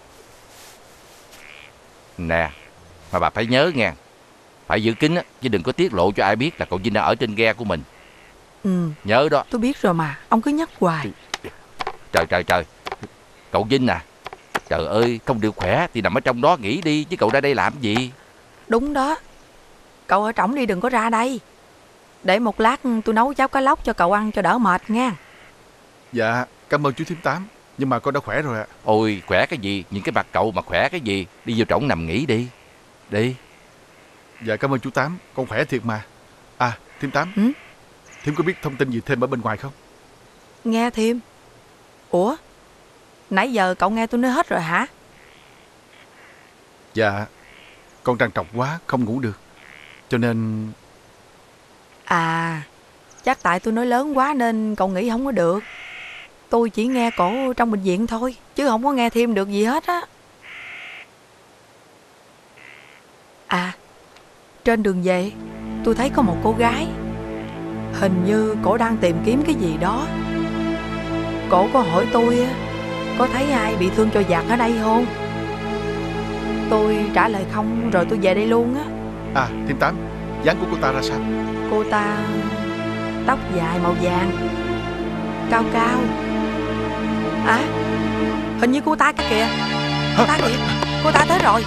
Nè, mà bà phải nhớ nghe, phải giữ kín á, chứ đừng có tiết lộ cho ai biết là cậu Vinh đã ở trên ghe của mình. Ừ, nhớ đó. Tôi biết rồi mà, ông cứ nhắc hoài. Trời trời trời, cậu Vinh à, trời ơi, không được khỏe thì nằm ở trong đó nghỉ đi, chứ cậu ra đây làm gì? Đúng đó, cậu ở trỏng đi, đừng có ra đây. Để một lát tôi nấu cháo cá lóc cho cậu ăn cho đỡ mệt nha. Dạ, cảm ơn chú Thím Tám, nhưng mà con đã khỏe rồi ạ. Ôi, khỏe cái gì, những cái mặt cậu mà khỏe cái gì. Đi vô trỏng nằm nghỉ đi. Đi. Dạ, cảm ơn chú Tám, con khỏe thiệt mà. À, Thím Tám, ừ? Thím có biết thông tin gì thêm ở bên ngoài không? Nghe thêm. Ủa, nãy giờ cậu nghe tôi nói hết rồi hả? Dạ, con trằn trọc quá, không ngủ được, cho nên... À, chắc tại tôi nói lớn quá nên cậu nghĩ không có được. Tôi chỉ nghe cổ trong bệnh viện thôi, chứ không có nghe thêm được gì hết á. À, trên đường về tôi thấy có một cô gái. Hình như cổ đang tìm kiếm cái gì đó. Cổ có hỏi tôi có thấy ai bị thương cho giặc ở đây không. Tôi trả lời không rồi tôi về đây luôn á. À, Thím Tám, dáng của cô ta ra sao? Cô ta tóc dài màu vàng, cao cao. À, hình như cô ta kia kìa. Cô ta kìa, cô ta tới rồi.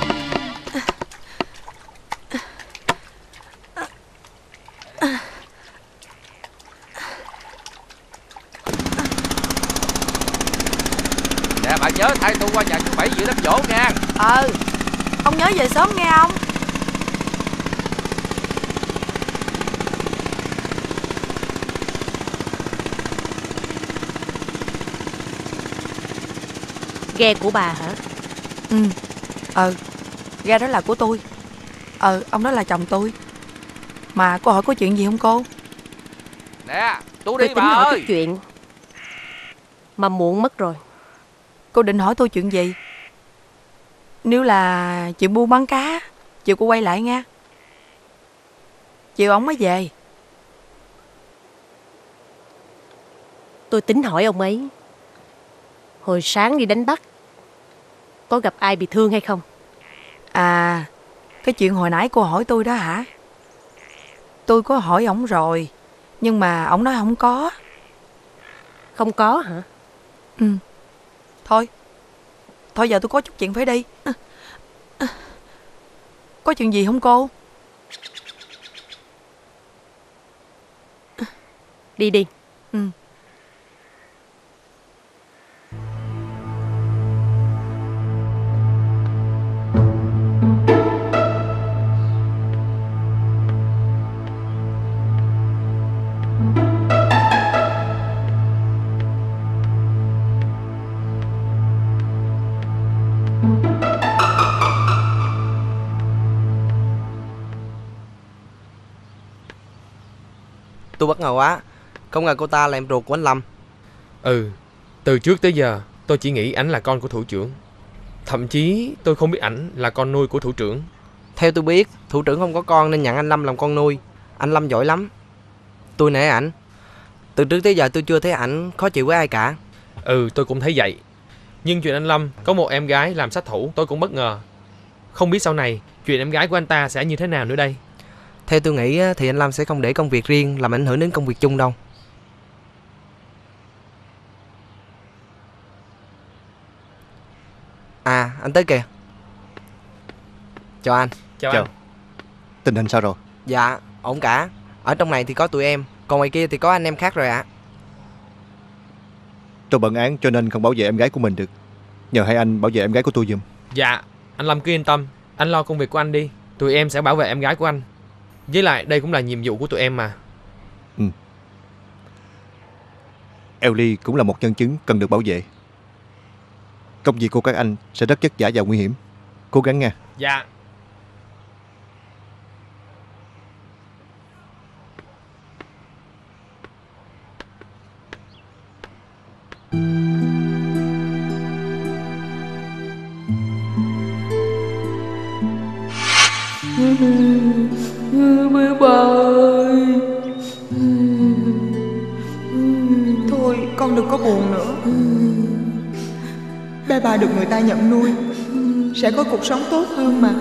Nè, bà nhớ thay tôi qua nhà chú Bảy dự đám dỗ nha. Ờ, ông nhớ về sớm nghe không? Ghe của bà hả? Ừ, ờ, ghe đó là của tôi. Ờ, ông đó là chồng tôi. Mà cô hỏi có chuyện gì không cô? Nè, tôi đi tôi bà tính hỏi ơi. chút chuyện mà muộn mất rồi. Cô định hỏi tôi chuyện gì? Nếu là chuyện buôn bán cá, chiều cô quay lại nha. Chiều ổng mới về. Tôi tính hỏi ông ấy, hồi sáng đi đánh bắt có gặp ai bị thương hay không? À, cái chuyện hồi nãy cô hỏi tôi đó hả? Tôi có hỏi ổng rồi, nhưng mà ổng nói không có. Không có hả? Ừ. Thôi, thôi giờ tôi có chút chuyện phải đi. Có chuyện gì không cô? Đi đi. Ừ. Tôi bất ngờ quá, không ngờ cô ta là em ruột của anh Lâm. Ừ, từ trước tới giờ tôi chỉ nghĩ ảnh là con của thủ trưởng. Thậm chí tôi không biết ảnh là con nuôi của thủ trưởng. Theo tôi biết, thủ trưởng không có con nên nhận anh Lâm làm con nuôi. Anh Lâm giỏi lắm, tôi nể ảnh. Từ trước tới giờ tôi chưa thấy ảnh khó chịu với ai cả. Ừ, tôi cũng thấy vậy. Nhưng chuyện anh Lâm có một em gái làm sát thủ tôi cũng bất ngờ. Không biết sau này chuyện em gái của anh ta sẽ như thế nào nữa đây. Theo tôi nghĩ thì anh Lâm sẽ không để công việc riêng làm ảnh hưởng đến công việc chung đâu. À, anh tới kìa. Chào anh. Chào, Chào. anh. Tình hình sao rồi? Dạ, ổn cả. Ở trong này thì có tụi em, còn ngoài kia thì có anh em khác rồi ạ. À. Tôi bận án cho nên không bảo vệ em gái của mình được. Nhờ hai anh bảo vệ em gái của tôi giùm. Dạ, anh Lâm cứ yên tâm. Anh lo công việc của anh đi. Tụi em sẽ bảo vệ em gái của anh. Với lại đây cũng là nhiệm vụ của tụi em mà. Ừ. Ellie cũng là một nhân chứng cần được bảo vệ. Công việc của các anh sẽ rất vất vả và nguy hiểm. Cố gắng nha. Dạ. Bé ba ơi. Thôi con đừng có buồn nữa. Bé ba được người ta nhận nuôi sẽ có cuộc sống tốt hơn mà.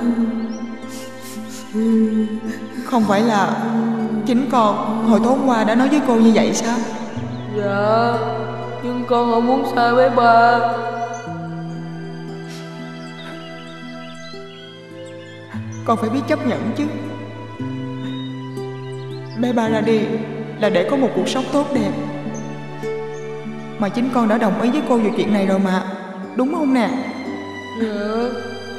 Không phải là chính con hồi tối hôm qua đã nói với cô như vậy sao? Dạ, nhưng con không muốn xa bé ba. Con phải biết chấp nhận chứ. Bé ba ra đi là để có một cuộc sống tốt đẹp. Mà chính con đã đồng ý với cô về chuyện này rồi mà. Đúng không nè? Dạ.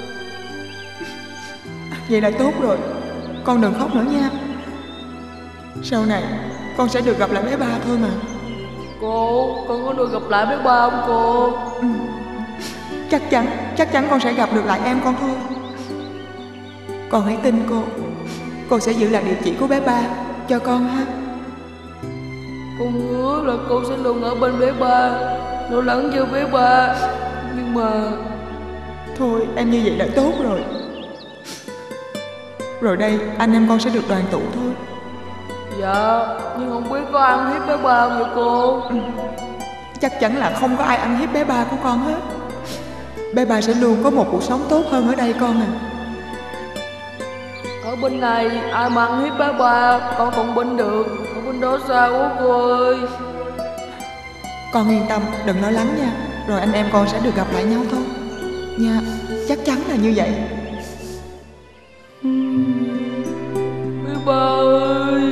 Vậy là tốt rồi. Con đừng khóc nữa nha. Sau này con sẽ được gặp lại bé ba thôi mà. Cô, con có được gặp lại bé ba không cô? Ừ. Chắc chắn, chắc chắn con sẽ gặp được lại em con thôi. Con hãy tin cô. Cô sẽ giữ lại địa chỉ của bé ba cho con ha. Con hứa là cô sẽ luôn ở bên bé ba, lo lắng cho bé ba. Nhưng mà... Thôi em như vậy là tốt rồi. Rồi đây anh em con sẽ được đoàn tụ thôi. Dạ, nhưng không biết có ăn hiếp bé ba không vậy cô? Ừ. Chắc chắn là không có ai ăn hiếp bé ba của con hết. Bé ba sẽ luôn có một cuộc sống tốt hơn ở đây con à. Ở bên này ai mà ăn hiếp bé ba, con còn bên được. Ở bên đó sao quá cô ơi. Con yên tâm, đừng lo lắng nha. Rồi anh em con sẽ được gặp lại nhau thôi nha, chắc chắn là như vậy. Bé ba ơi.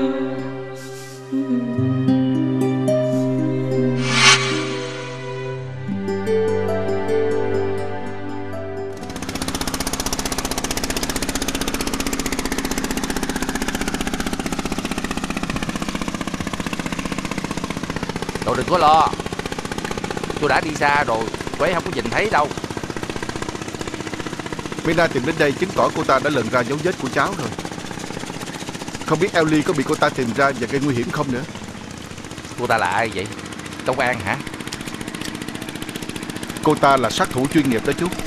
Cậu đừng có lo, tôi đã đi xa rồi, cô ấy không có nhìn thấy đâu. Mina tìm đến đây chứng tỏ cô ta đã lần ra dấu vết của cháu rồi. Không biết Ellie có bị cô ta tìm ra và gây nguy hiểm không nữa. Cô ta là ai vậy? Công an hả? Cô ta là sát thủ chuyên nghiệp đó chú.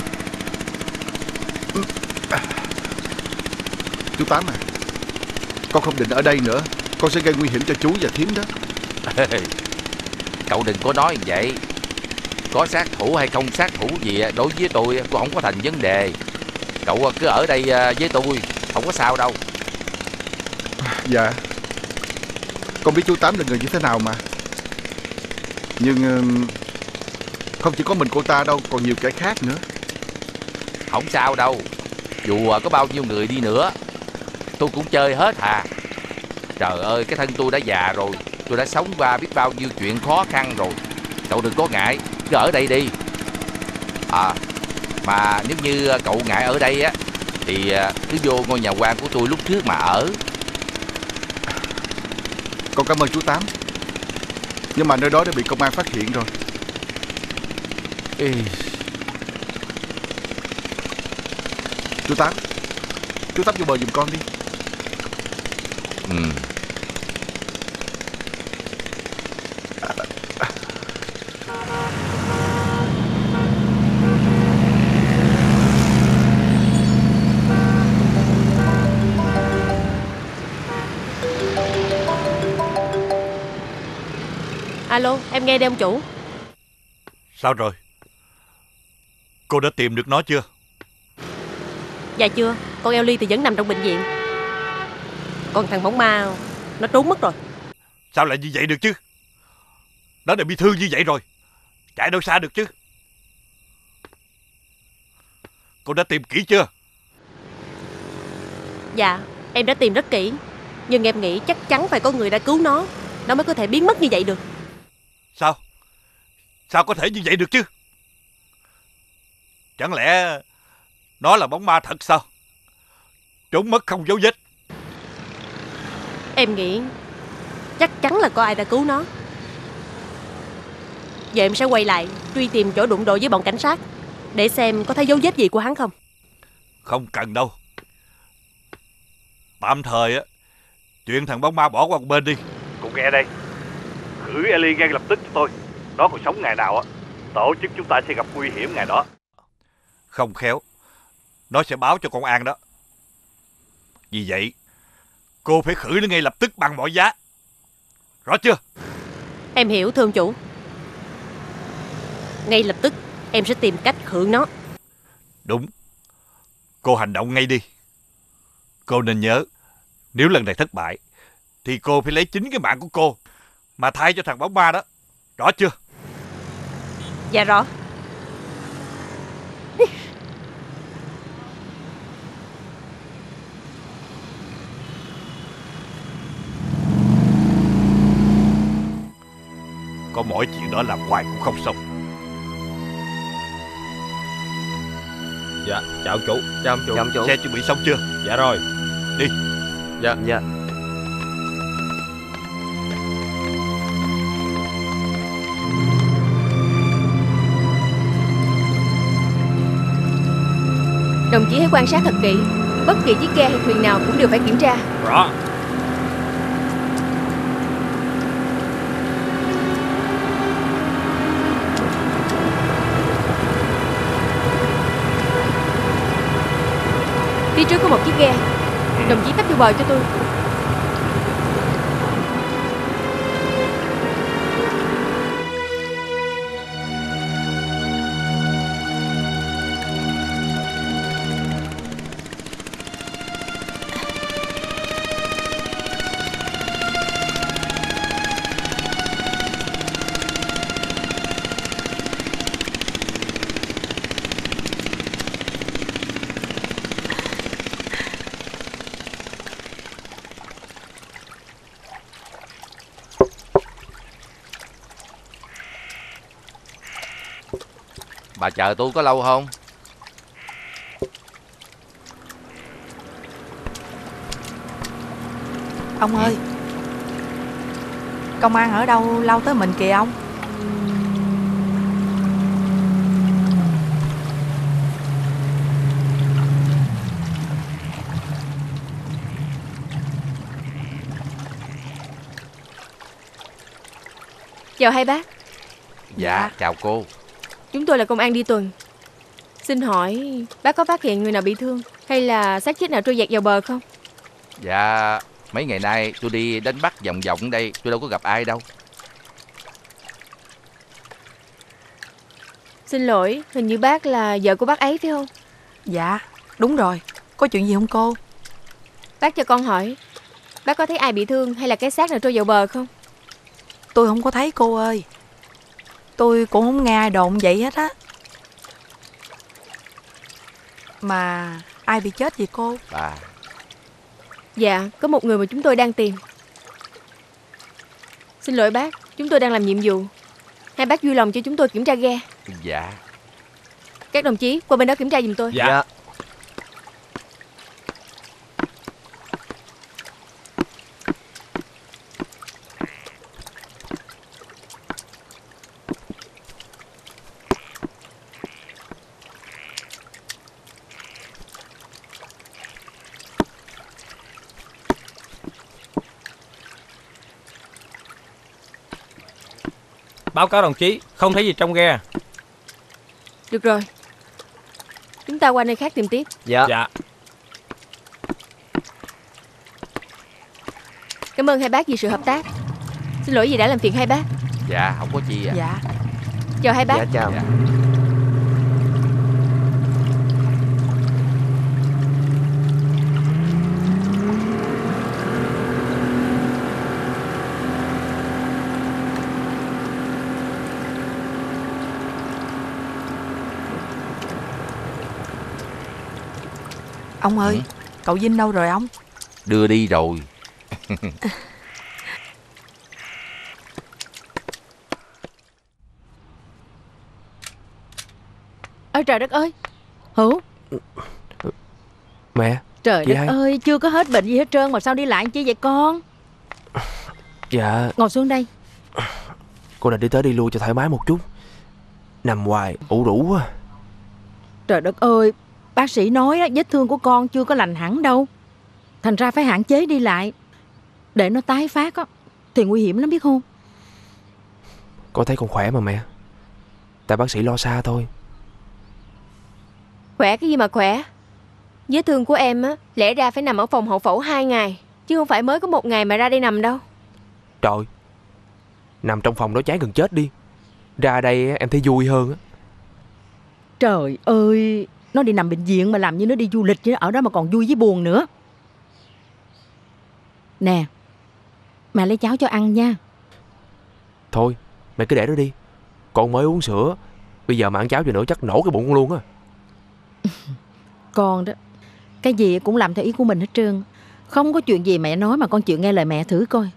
Chú Tám à, con không định ở đây nữa. Con sẽ gây nguy hiểm cho chú và thím đó. Cậu đừng có nói như vậy. Có sát thủ hay không sát thủ gì đối với tôi cũng không có thành vấn đề. Cậu cứ ở đây với tôi, không có sao đâu. Dạ, con biết chú Tám là người như thế nào mà. Nhưng không chỉ có mình cô ta đâu, còn nhiều kẻ khác nữa. Không sao đâu. Dù có bao nhiêu người đi nữa, tôi cũng chơi hết à. Trời ơi, cái thân tôi đã già rồi. Tôi đã sống qua biết bao nhiêu chuyện khó khăn rồi. Cậu đừng có ngại, cứ ở đây đi. À, mà nếu như cậu ngại ở đây á, thì cứ vô ngôi nhà quan của tôi lúc trước mà ở. Con cảm ơn chú Tám. Nhưng mà nơi đó đã bị công an phát hiện rồi. Ê. Chú Tám, chú Tám vô bờ giùm con đi. Ừ. Alo, em nghe đây ông chủ. Sao rồi? Cô đã tìm được nó chưa? Dạ chưa, con Ellie thì vẫn nằm trong bệnh viện. Còn thằng bóng ma nó trốn mất rồi. Sao lại như vậy được chứ? Nó đã bị thương như vậy rồi, chạy đâu xa được chứ. Cô đã tìm kỹ chưa? Dạ, em đã tìm rất kỹ. Nhưng em nghĩ chắc chắn phải có người đã cứu nó, nó mới có thể biến mất như vậy được. Sao? Sao có thể như vậy được chứ? Chẳng lẽ nó là bóng ma thật sao? Trốn mất không dấu vết. Em nghĩ chắc chắn là có ai đã cứu nó. Giờ em sẽ quay lại truy tìm chỗ đụng độ với bọn cảnh sát, để xem có thấy dấu vết gì của hắn không. Không cần đâu. Tạm thời á, chuyện thằng bóng ma bỏ qua một bên đi. Cô nghe đây, gửi Ellie ngay lập tức cho tôi. Nó còn sống ngày nào á, tổ chức chúng ta sẽ gặp nguy hiểm ngày đó. Không khéo nó sẽ báo cho công an đó. Vì vậy cô phải khử nó ngay lập tức bằng mọi giá. Rõ chưa? Em hiểu thưa ông chủ. Ngay lập tức em sẽ tìm cách khử nó. Đúng. Cô hành động ngay đi. Cô nên nhớ, nếu lần này thất bại thì cô phải lấy chính cái mạng của cô mà thay cho thằng bóng ma đó. Rõ chưa? Dạ rõ. Có mọi chuyện đó làm hoài cũng không xong. Dạ, chào ông chủ. Chào ông chủ. Chào ông chủ. Xe chuẩn bị xong chưa? Dạ rồi. Đi. Dạ. Dạ. Đồng chí hãy quan sát thật kỹ. Bất kỳ chiếc ghe hay thuyền nào cũng đều phải kiểm tra. Rõ. Phía trước có một chiếc ghe. Đồng chí tắt vô bờ cho tôi. Bà chờ tôi có lâu không? Ông ơi, công an ở đâu lâu tới mình kìa ông? Chào hai bác. Dạ, chào cô. Chúng tôi là công an đi tuần. Xin hỏi bác có phát hiện người nào bị thương hay là xác chết nào trôi dạt vào bờ không? Dạ, mấy ngày nay tôi đi đánh bắt vòng vòng đây, tôi đâu có gặp ai đâu. Xin lỗi, hình như bác là vợ của bác ấy phải không? Dạ, đúng rồi. Có chuyện gì không cô? Bác cho con hỏi, bác có thấy ai bị thương hay là cái xác nào trôi vào bờ không? Tôi không có thấy cô ơi. Tôi cũng không nghe ai đồn vậy hết á. Mà ai bị chết vậy cô? Bà. Dạ, có một người mà chúng tôi đang tìm. Xin lỗi bác, chúng tôi đang làm nhiệm vụ. Hai bác vui lòng cho chúng tôi kiểm tra ghe. Dạ. Các đồng chí qua bên đó kiểm tra giùm tôi. Dạ, dạ. Báo cáo đồng chí, không thấy gì trong ghe. Được rồi, chúng ta qua nơi khác tìm tiếp. Dạ. Dạ. Cảm ơn hai bác vì sự hợp tác. Xin lỗi vì đã làm phiền hai bác. Dạ, không có chi ạ. Dạ. Chào hai bác. Dạ, chào. Dạ. Ông ơi, Ừ. cậu Vinh đâu rồi ông? Đưa đi rồi. Ôi trời đất ơi. Hữu. Mẹ. Trời Chị đất hai. ơi, chưa có hết bệnh gì hết trơn mà sao đi lại chi vậy con? Dạ. Ngồi xuống đây. Cô định đi tới đi lui cho thoải mái một chút. Nằm hoài ủ rũ quá. Trời đất ơi, bác sĩ nói á, vết thương của con chưa có lành hẳn đâu. Thành ra phải hạn chế đi lại. Để nó tái phát á thì nguy hiểm lắm biết không? Con thấy con khỏe mà mẹ. Tại bác sĩ lo xa thôi. Khỏe cái gì mà khỏe. Vết thương của em á, lẽ ra phải nằm ở phòng hậu phẫu hai ngày, chứ không phải mới có một ngày mà ra đây nằm đâu. Trời, nằm trong phòng đó chán gần chết đi. Ra đây em thấy vui hơn á. Trời ơi, nó đi nằm bệnh viện mà làm như nó đi du lịch chứ, ở đó mà còn vui với buồn nữa. Nè, mẹ lấy cháo cho ăn nha. Thôi mẹ cứ để đó đi. Con mới uống sữa, bây giờ mà ăn cháo cho nữa chắc nổ cái bụng con luôn á. Con đó, cái gì cũng làm theo ý của mình hết trơn. Không có chuyện gì mẹ nói mà con chịu nghe lời mẹ thử coi.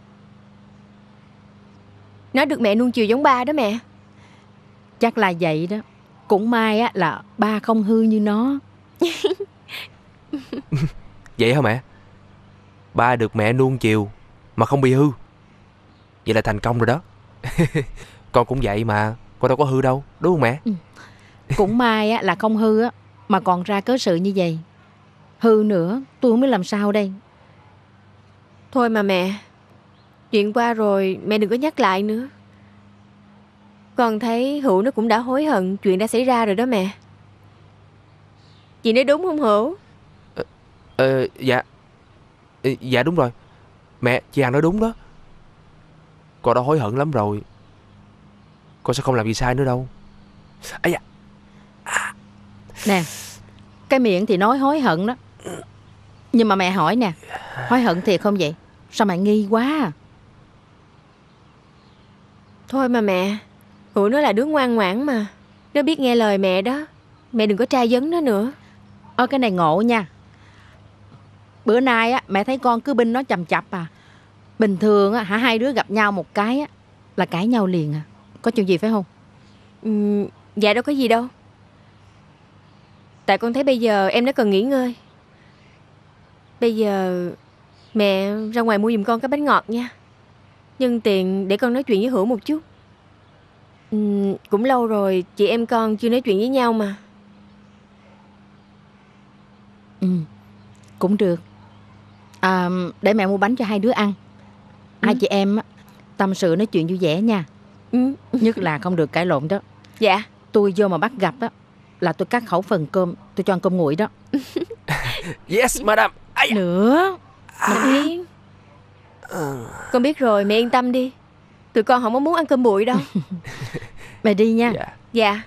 Nó được mẹ nuông chiều giống ba đó mẹ. Chắc là vậy đó. Cũng may á là ba không hư như nó. Vậy hả mẹ? Ba được mẹ nuông chiều mà không bị hư, vậy là thành công rồi đó. Con cũng vậy mà, con đâu có hư đâu, đúng không mẹ? Ừ. Cũng may á là không hư á mà còn ra cớ sự như vậy. Hư nữa tôi không biết làm sao đây. Thôi mà mẹ, chuyện qua rồi mẹ đừng có nhắc lại nữa. Con thấy Hữu nó cũng đã hối hận chuyện đã xảy ra rồi đó mẹ. Chị nói đúng không Hữu? Ờ, ờ dạ. Ờ, dạ đúng rồi. Mẹ, chị Hằng nói đúng đó. Con đã hối hận lắm rồi. Con sẽ không làm gì sai nữa đâu. Ây da. Nè, cái miệng thì nói hối hận đó, nhưng mà mẹ hỏi nè, hối hận thiệt không vậy? Sao mẹ nghi quá à? Thôi mà mẹ, Hữu nó là đứa ngoan ngoãn mà. Nó biết nghe lời mẹ đó. Mẹ đừng có tra vấn nó nữa. Ơ cái này ngộ nha. Bữa nay á mẹ thấy con cứ binh nó chầm chập à. Bình thường á hả, hai đứa gặp nhau một cái á là cãi nhau liền à. Có chuyện gì phải không? Ừ, dạ đâu có gì đâu. Tại con thấy bây giờ em nó cần nghỉ ngơi. Bây giờ mẹ ra ngoài mua giùm con cái bánh ngọt nha. Nhân tiền để con nói chuyện với Hữu một chút. Ừ, cũng lâu rồi chị em con chưa nói chuyện với nhau mà. Ừ, cũng được. À, để mẹ mua bánh cho hai đứa ăn. ừ. Hai chị em á, tâm sự nói chuyện vui vẻ nha. ừ. Nhất là không được cãi lộn đó. Dạ. Tôi vô mà bắt gặp á là tôi cắt khẩu phần cơm, tôi cho ăn cơm nguội đó. Yes madam. Ai da. Nữa Mẹ Yên, con biết rồi, mẹ yên tâm đi. Tụi con không có muốn ăn cơm bụi đâu. Mẹ đi nha. Dạ. Dạ.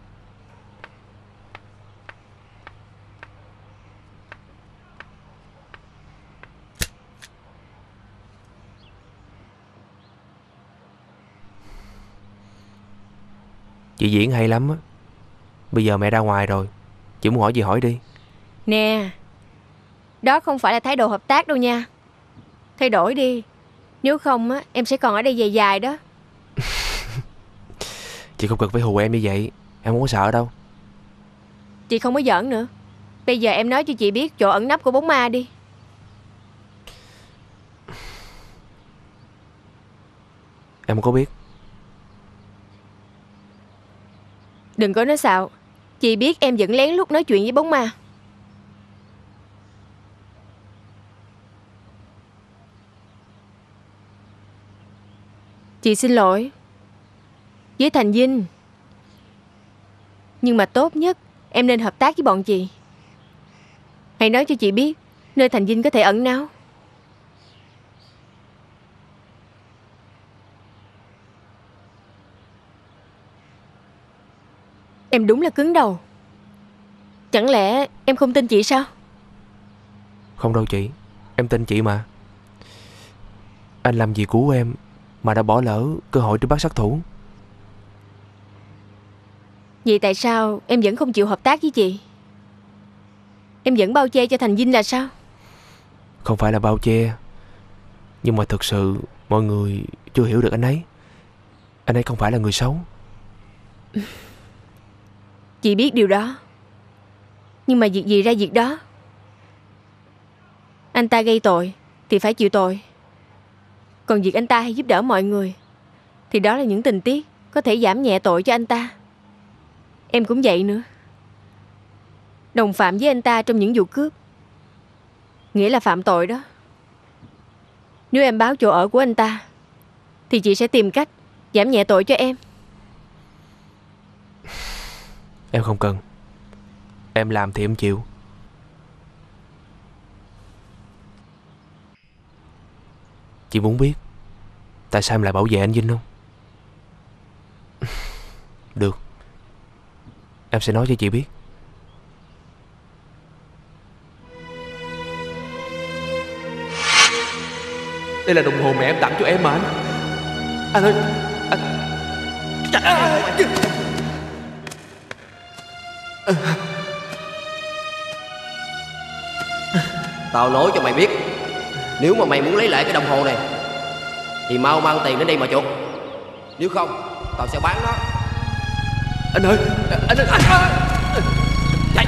Chị diễn hay lắm á. Bây giờ mẹ ra ngoài rồi, chị muốn hỏi gì hỏi đi. Nè, đó không phải là thái độ hợp tác đâu nha. Thay đổi đi. Nếu không á, em sẽ còn ở đây dài dài đó. Chị không cần phải hù em như vậy. Em không có sợ đâu. Chị không có giỡn nữa. Bây giờ em nói cho chị biết chỗ ẩn nấp của bóng ma đi. Em không có biết. Đừng có nói xạo. Chị biết em vẫn lén lút nói chuyện với bóng ma. Chị xin lỗi với Thành Vinh. Nhưng mà tốt nhất em nên hợp tác với bọn chị. Hãy nói cho chị biết nơi Thành Vinh có thể ẩn náu. Em đúng là cứng đầu. Chẳng lẽ em không tin chị sao? Không đâu chị, em tin chị mà. Anh làm gì cứu em mà đã bỏ lỡ cơ hội để bắt sát thủ. Vậy tại sao em vẫn không chịu hợp tác với chị? em vẫn bao che cho Thành Vinh là sao? Không phải là bao che, nhưng mà thực sự mọi người chưa hiểu được anh ấy. Anh ấy không phải là người xấu. Chị biết điều đó. Nhưng mà việc gì ra việc đó. Anh ta gây tội thì phải chịu tội. Còn việc anh ta hay giúp đỡ mọi người thì đó là những tình tiết có thể giảm nhẹ tội cho anh ta. Em cũng vậy nữa. Đồng phạm với anh ta trong những vụ cướp nghĩa là phạm tội đó. Nếu em báo chỗ ở của anh ta thì chị sẽ tìm cách giảm nhẹ tội cho em. Em không cần. Em làm thì em chịu. Chị muốn biết tại sao em lại bảo vệ anh Vinh không? Được, em sẽ nói cho chị biết. Đây là đồng hồ mẹ em tặng cho em mà anh. Anh ơi, anh... Tao nói cho mày biết, nếu mà mày muốn lấy lại cái đồng hồ này thì mau mang tiền đến đây mà chuộc. Nếu không tao sẽ bán nó. Anh ơi, anh ơi, anh ơi. Chạy.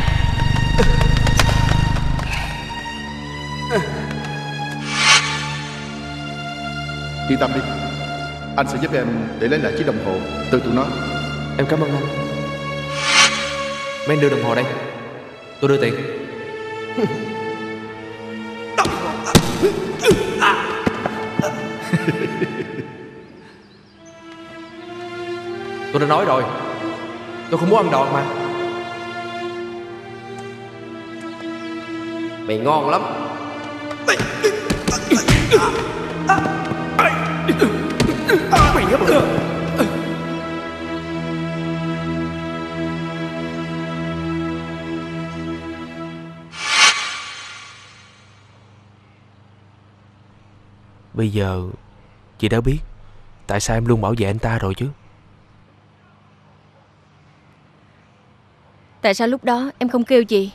Yên tâm đi, anh sẽ giúp em để lấy lại chiếc đồng hồ từ tụi nó. Em cảm ơn anh. Mấy anh đưa đồng hồ đây, tôi đưa tiền. Tôi đã nói rồi, tôi không muốn ăn đòn mà. Mày ngon lắm. Mày nhớ mà. Bây giờ chị đã biết tại sao em luôn bảo vệ anh ta rồi chứ. Tại sao lúc đó em không kêu chị?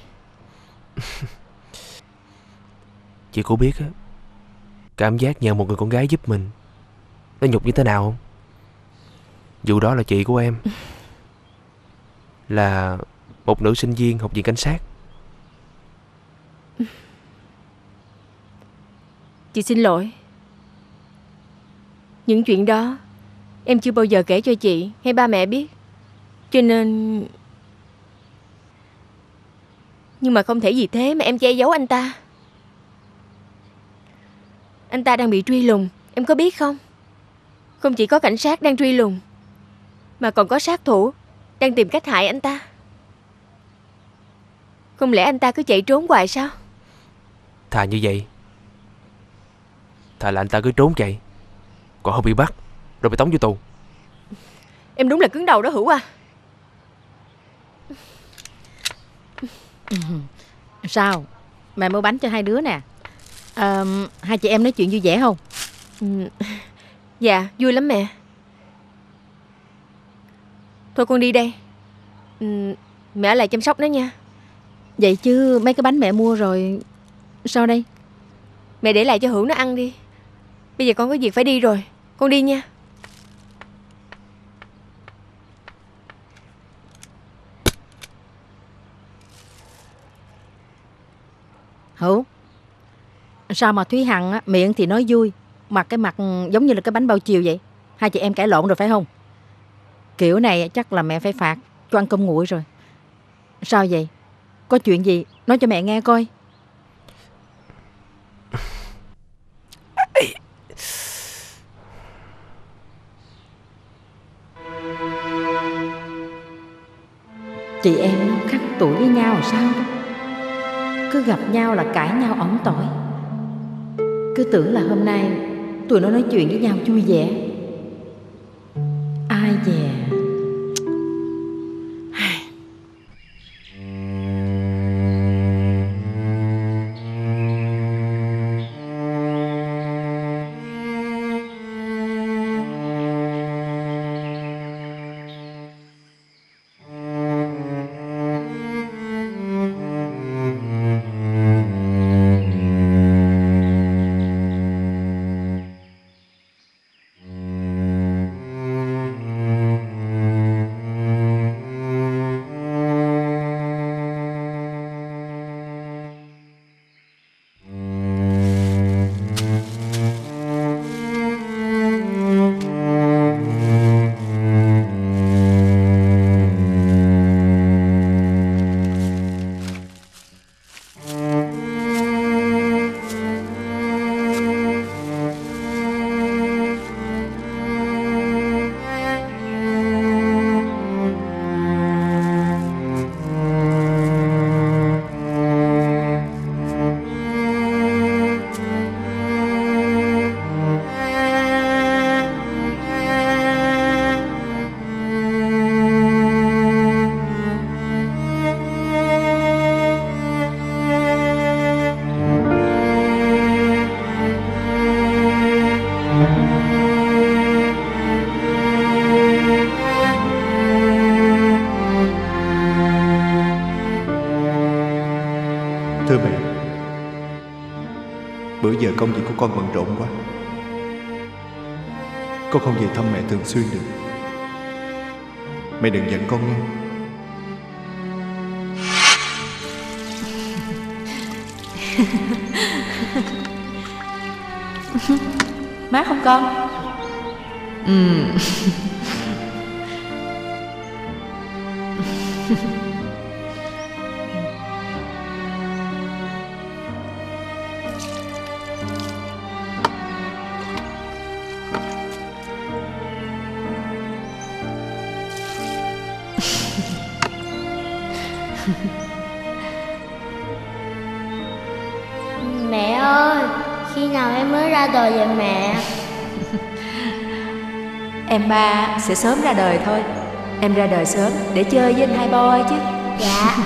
Chị có biết á, cảm giác nhờ một người con gái giúp mình nó nhục như thế nào không? Dù đó là chị của em, là một nữ sinh viên học viện cảnh sát. Chị xin lỗi. Những chuyện đó em chưa bao giờ kể cho chị hay ba mẹ biết. Cho nên... Nhưng mà không thể vì thế mà em che giấu anh ta. Anh ta đang bị truy lùng, em có biết không? Không chỉ có cảnh sát đang truy lùng, mà còn có sát thủ đang tìm cách hại anh ta. Không lẽ anh ta cứ chạy trốn hoài sao? Thà như vậy, thà là anh ta cứ trốn chạy, còn không bị bắt rồi bị tống vô tù. Em đúng là cứng đầu đó Hữu à. Sao? Mẹ mua bánh cho hai đứa nè. à, Hai chị em nói chuyện vui vẻ không? Ừ. Dạ vui lắm mẹ. Thôi con đi đây. ừ, Mẹ ở lại chăm sóc nó nha. Vậy chứ mấy cái bánh mẹ mua rồi sao đây? Mẹ để lại cho Hữu nó ăn đi. Bây giờ con có việc phải đi rồi. Con đi nha. Hữu, sao mà Thúy Hằng á, miệng thì nói vui, mà cái mặt giống như là cái bánh bao chiều vậy? Hai chị em cãi lộn rồi phải không? Kiểu này chắc là mẹ phải phạt cho ăn cơm nguội rồi. Sao vậy? Có chuyện gì nói cho mẹ nghe coi. Chị em nó khắc tuổi với nhau là sao đó. Cứ gặp nhau là cãi nhau ỏm tỏi. Cứ tưởng là hôm nay tụi nó nói chuyện với nhau vui vẻ. Ai dè. Thưa mẹ, bữa giờ công việc của con bận rộn quá, con không về thăm mẹ thường xuyên được. Mẹ đừng giận con nghe. Mát không con? Ừ. Mẹ ơi, khi nào em mới ra đời vậy mẹ? Em ba sẽ sớm ra đời thôi. Em ra đời sớm để chơi với anh hai boy chứ. Dạ.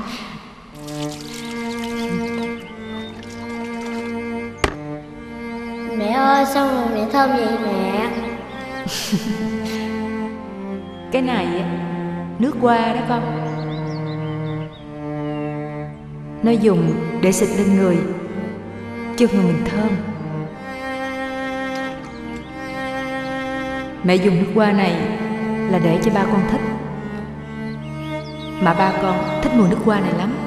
Mẹ ơi, sao mà mẹ thơm vậy mẹ? Cái này nước hoa đó con. Nó dùng để xịt lên người, cho người mình thơm. Mẹ dùng nước hoa này là để cho ba con thích. Mà ba con thích mùi nước hoa này lắm.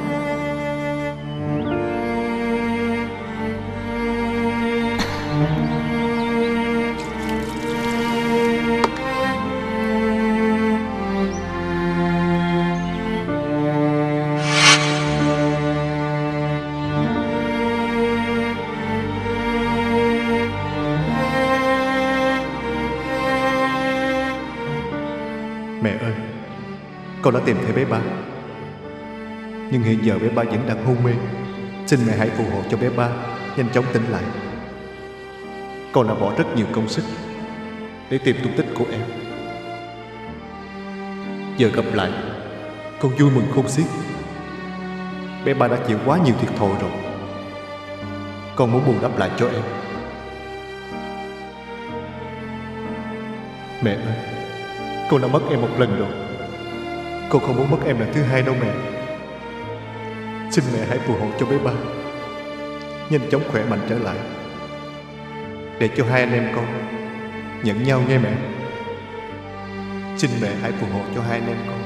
Mẹ ơi, con đã tìm thấy bé ba, nhưng hiện giờ bé ba vẫn đang hôn mê. Xin mẹ hãy phù hộ cho bé ba nhanh chóng tỉnh lại. Con đã bỏ rất nhiều công sức để tìm tung tích của em. Giờ gặp lại, con vui mừng khôn xiết. Bé ba đã chịu quá nhiều thiệt thòi rồi. Con muốn bù đắp lại cho em. Mẹ ơi, con đã mất em một lần rồi. Con không muốn mất em lần thứ hai đâu mẹ. Xin mẹ hãy phù hộ cho bé ba nhanh chóng khỏe mạnh trở lại, để cho hai anh em con nhận nhau nghe mẹ. Xin mẹ hãy phù hộ cho hai anh em con.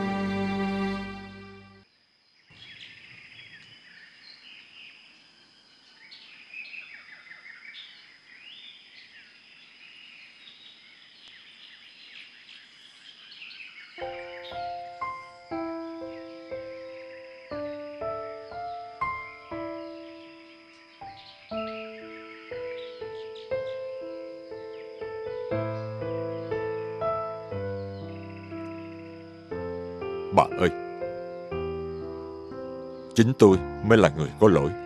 Bà ơi, chính tôi mới là người có lỗi.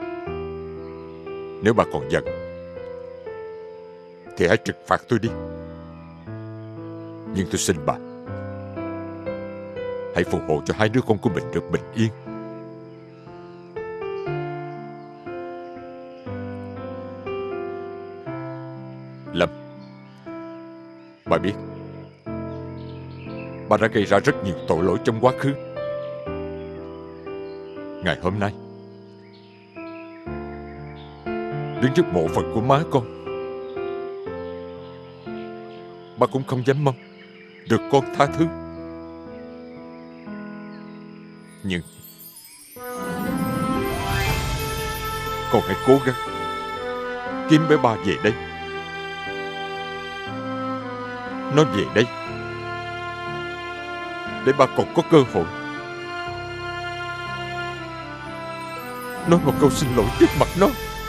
Nếu bà còn giận thì hãy trừng phạt tôi đi. Nhưng tôi xin bà, hãy phù hộ cho hai đứa con của mình được bình yên. Lâm, bà biết bà đã gây ra rất nhiều tội lỗi trong quá khứ. Ngày hôm nay, đứng trước mộ phần của má con, bà cũng không dám mong được con tha thứ. Nhưng con hãy cố gắng kiếm bé ba về đây. Nó về đây để ba còn có cơ hội nói một câu xin lỗi trước mặt nó.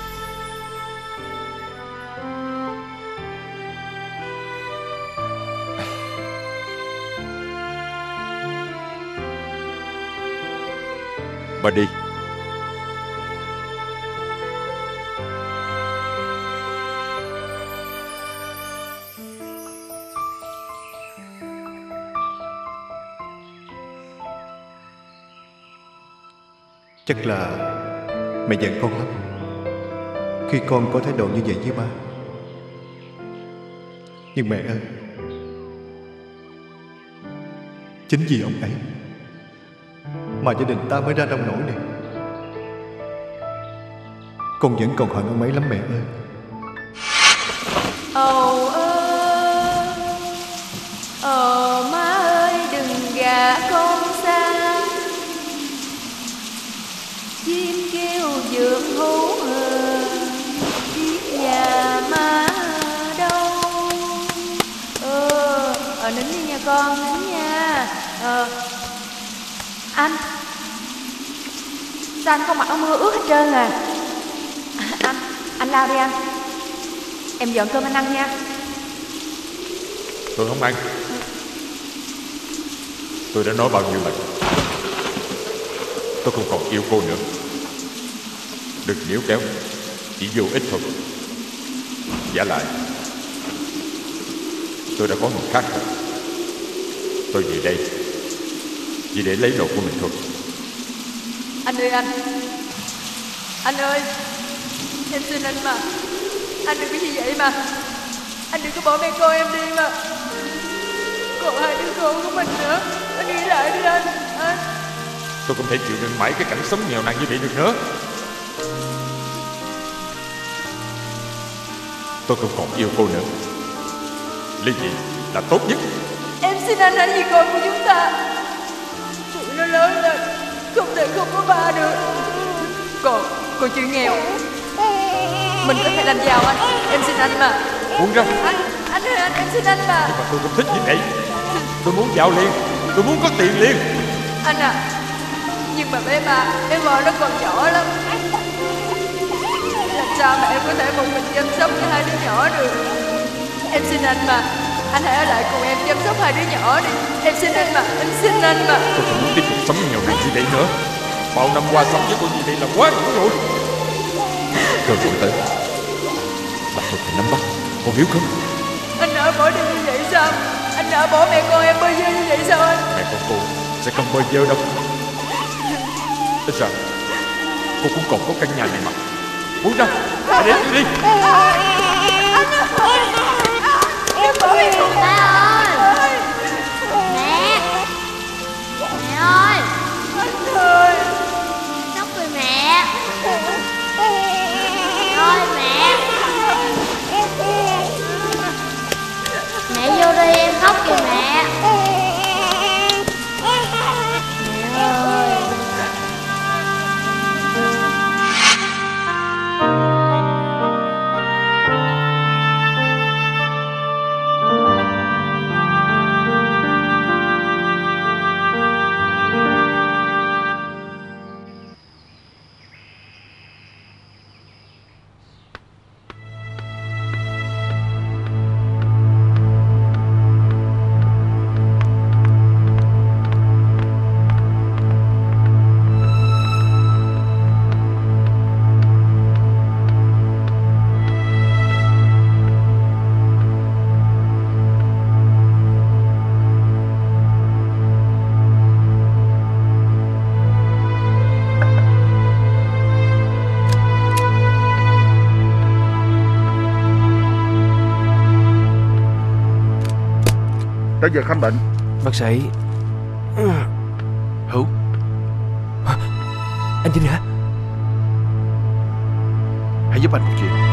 Bà đi. Chắc là mẹ giận con lắm khi con có thái độ như vậy với ba. Nhưng mẹ ơi, chính vì ông ấy mà gia đình ta mới ra nông nổi này. Con vẫn còn hận ông ấy lắm mẹ ơi. Ồ ơ, ồ má ơi đừng gả con xa, chim kêu vượng hú hờ, biết nhà má đâu. Ờ, ờ nín đi nha con, nín nha. Ờ, anh, sao anh không mặc áo mưa ướt hết trơn à? Anh, anh lao đi anh. Em dọn cơm anh ăn nha. Tôi không ăn. Tôi đã nói bao nhiêu lần, tôi không còn yêu cô nữa. Đừng níu kéo, chỉ vô ích thôi. Giả lại, tôi đã có người khác rồi. Tôi về đây chỉ để lấy đồ của mình thôi. Anh ơi anh, anh ơi, em xin anh mà. Anh đừng có như vậy mà. Anh đừng có bỏ mẹ con em đi mà. Còn hai đứa con của mình nữa. Anh nghĩ lại đi anh. Anh Tôi không thể chịu đựng mãi cái cảnh sống nghèo nàn như vậy được nữa. Tôi không còn yêu cô nữa. Ly dị là tốt nhất. em xin anh hãy vì con của chúng ta. Tụi nó lớn lên không thể không có ba được. Còn còn chữ nghèo mình có thể làm giàu anh. Em xin anh mà. Buông ra. Anh, anh ơi anh, em xin anh mà. Nhưng mà tôi không thích như vậy. Tôi muốn giàu liền. Tôi muốn có tiền liền. Anh à, nhưng mà bé ba, bé vợ nó còn nhỏ lắm. Làm sao mà em có thể một mình chăm sóc cho hai đứa nhỏ được. Em xin anh mà. Anh hãy ở lại cùng em chăm sóc hai đứa nhỏ đi. Em xin anh mà, em xin anh mà. Tôi không muốn tiếp tục sống nghèo nàn như vậy nữa. Bao năm qua sống với tôi như vậy là quá đủ rồi. Cơ hội tới, bạn tôi phải nắm bắt. Con hiểu không? Anh nỡ bỏ đi như vậy sao? Anh nỡ bỏ mẹ con em bơ vơ như vậy sao anh? Mẹ con cô sẽ không bơ vơ đâu. Ít ra cô cũng còn có căn nhà này mà. Muốn ra, hãy đến tôi đi. Em bỏ mẹ con Ba ơi. Mẹ. Mẹ ơi. Anh ơi. Khóc rồi mẹ. Thôi mẹ. Mẹ vô đây em khóc kìa mẹ. Mẹ ơi. Tới giờ khám bệnh. Bác sĩ. Hữu. Anh Vinh hả? Hãy giúp anh một chuyện.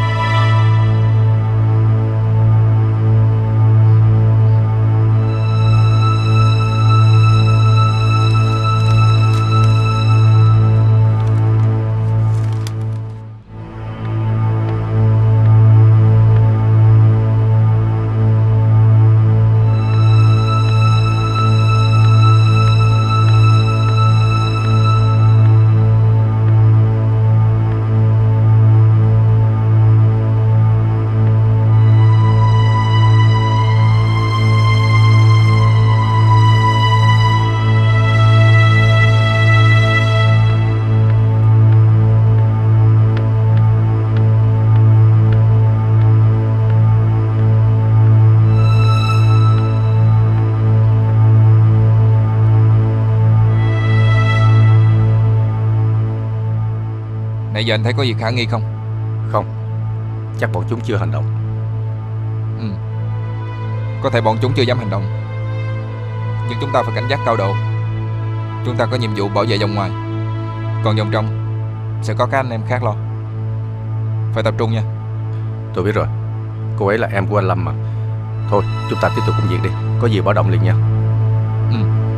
Nãy giờ anh thấy có gì khả nghi không? Không, chắc bọn chúng chưa hành động. Ừ, có thể bọn chúng chưa dám hành động, nhưng chúng ta phải cảnh giác cao độ. Chúng ta có nhiệm vụ bảo vệ vòng ngoài, còn vòng trong sẽ có các anh em khác lo. Phải tập trung nha. Tôi biết rồi. Cô ấy là em của anh Lâm mà. Thôi chúng ta tiếp tục công việc đi. Có gì báo động liền nha. Ừ.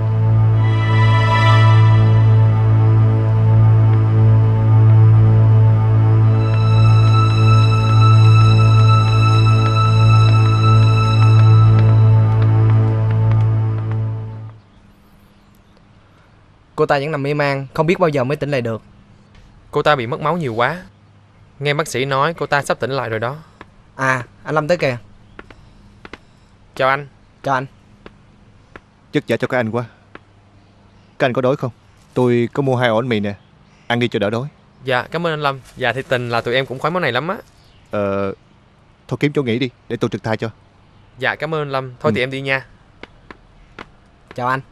Cô ta vẫn nằm mê man, không biết bao giờ mới tỉnh lại được. Cô ta bị mất máu nhiều quá. Nghe bác sĩ nói cô ta sắp tỉnh lại rồi đó. À, anh Lâm tới kìa. Chào anh. Chào anh. Chất giả cho các anh quá. Các anh có đói không? Tôi có mua hai ổ bánh mì nè. Ăn đi cho đỡ đói. Dạ cảm ơn anh Lâm. Dạ thì tình là tụi em cũng khoái món này lắm á. Ờ Thôi kiếm chỗ nghỉ đi, để tôi trực thai cho. Dạ cảm ơn anh Lâm. Thôi ừ. thì em đi nha. Chào anh.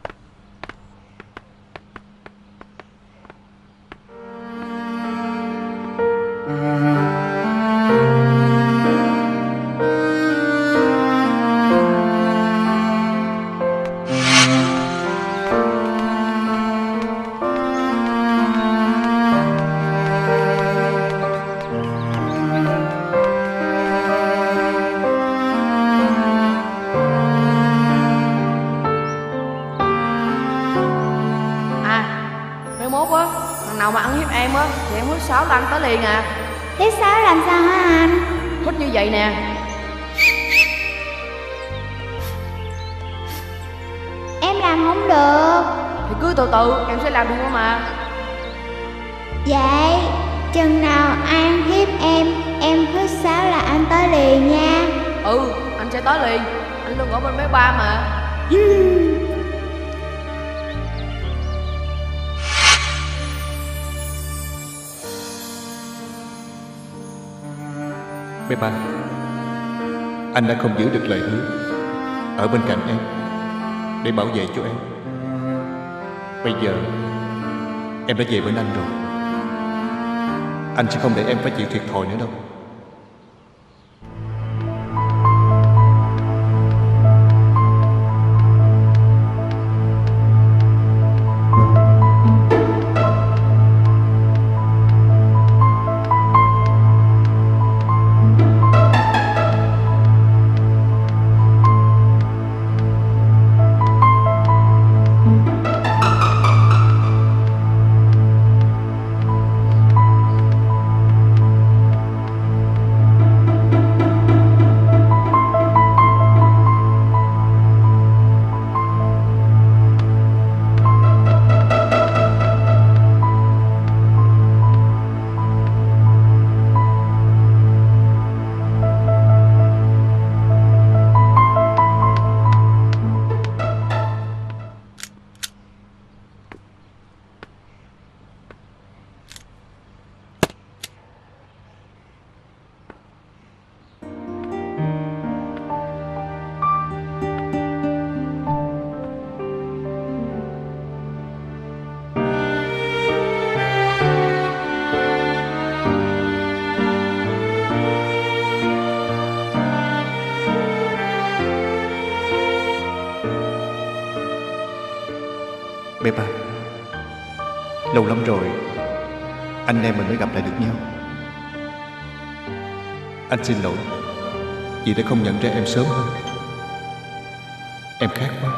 Nào mà ăn hiếp em á thì em hút sáo lăn tới liền à. Hít sáo làm sao hả anh? Hút như vậy nè. Em làm không được. Thì cứ từ từ em sẽ làm được mà. Vậy chừng nào ăn hiếp em, em hít sáo là anh tới liền nha. Ừ, anh sẽ tới liền. Anh luôn ở bên mấy ba mà. Bé ba, anh đã không giữ được lời hứa ở bên cạnh em để bảo vệ cho em. Bây giờ em đã về bên anh rồi. Anh sẽ không để em phải chịu thiệt thòi nữa đâu. Bé ba, lâu lắm rồi anh em mình mới gặp lại được nhau. Anh xin lỗi vì đã không nhận ra em sớm hơn. Em khác quá.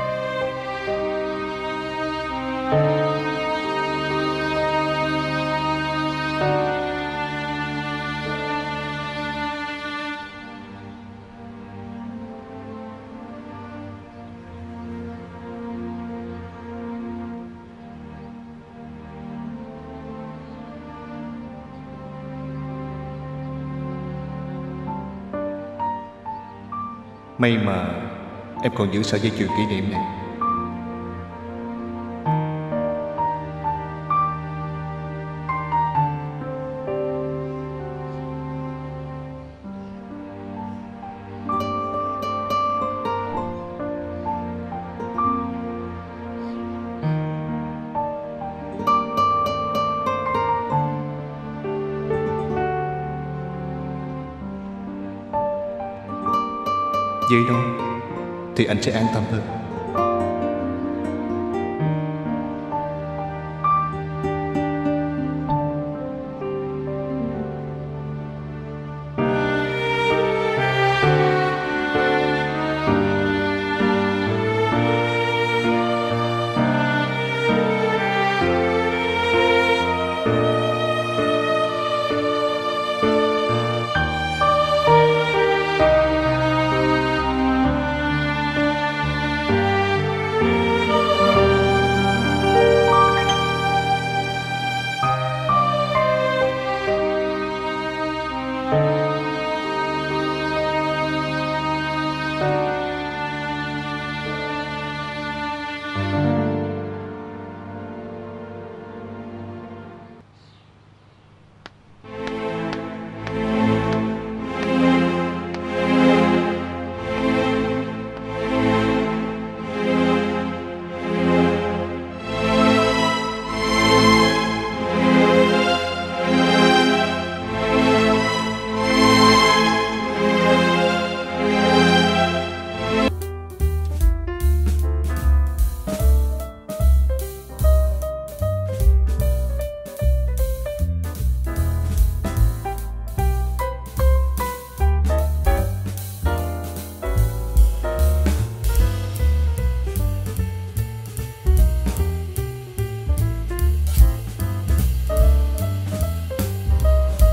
May mà em còn giữ sợi dây chuyền kỷ niệm này. Vậy đâu thì anh sẽ an tâm hơn.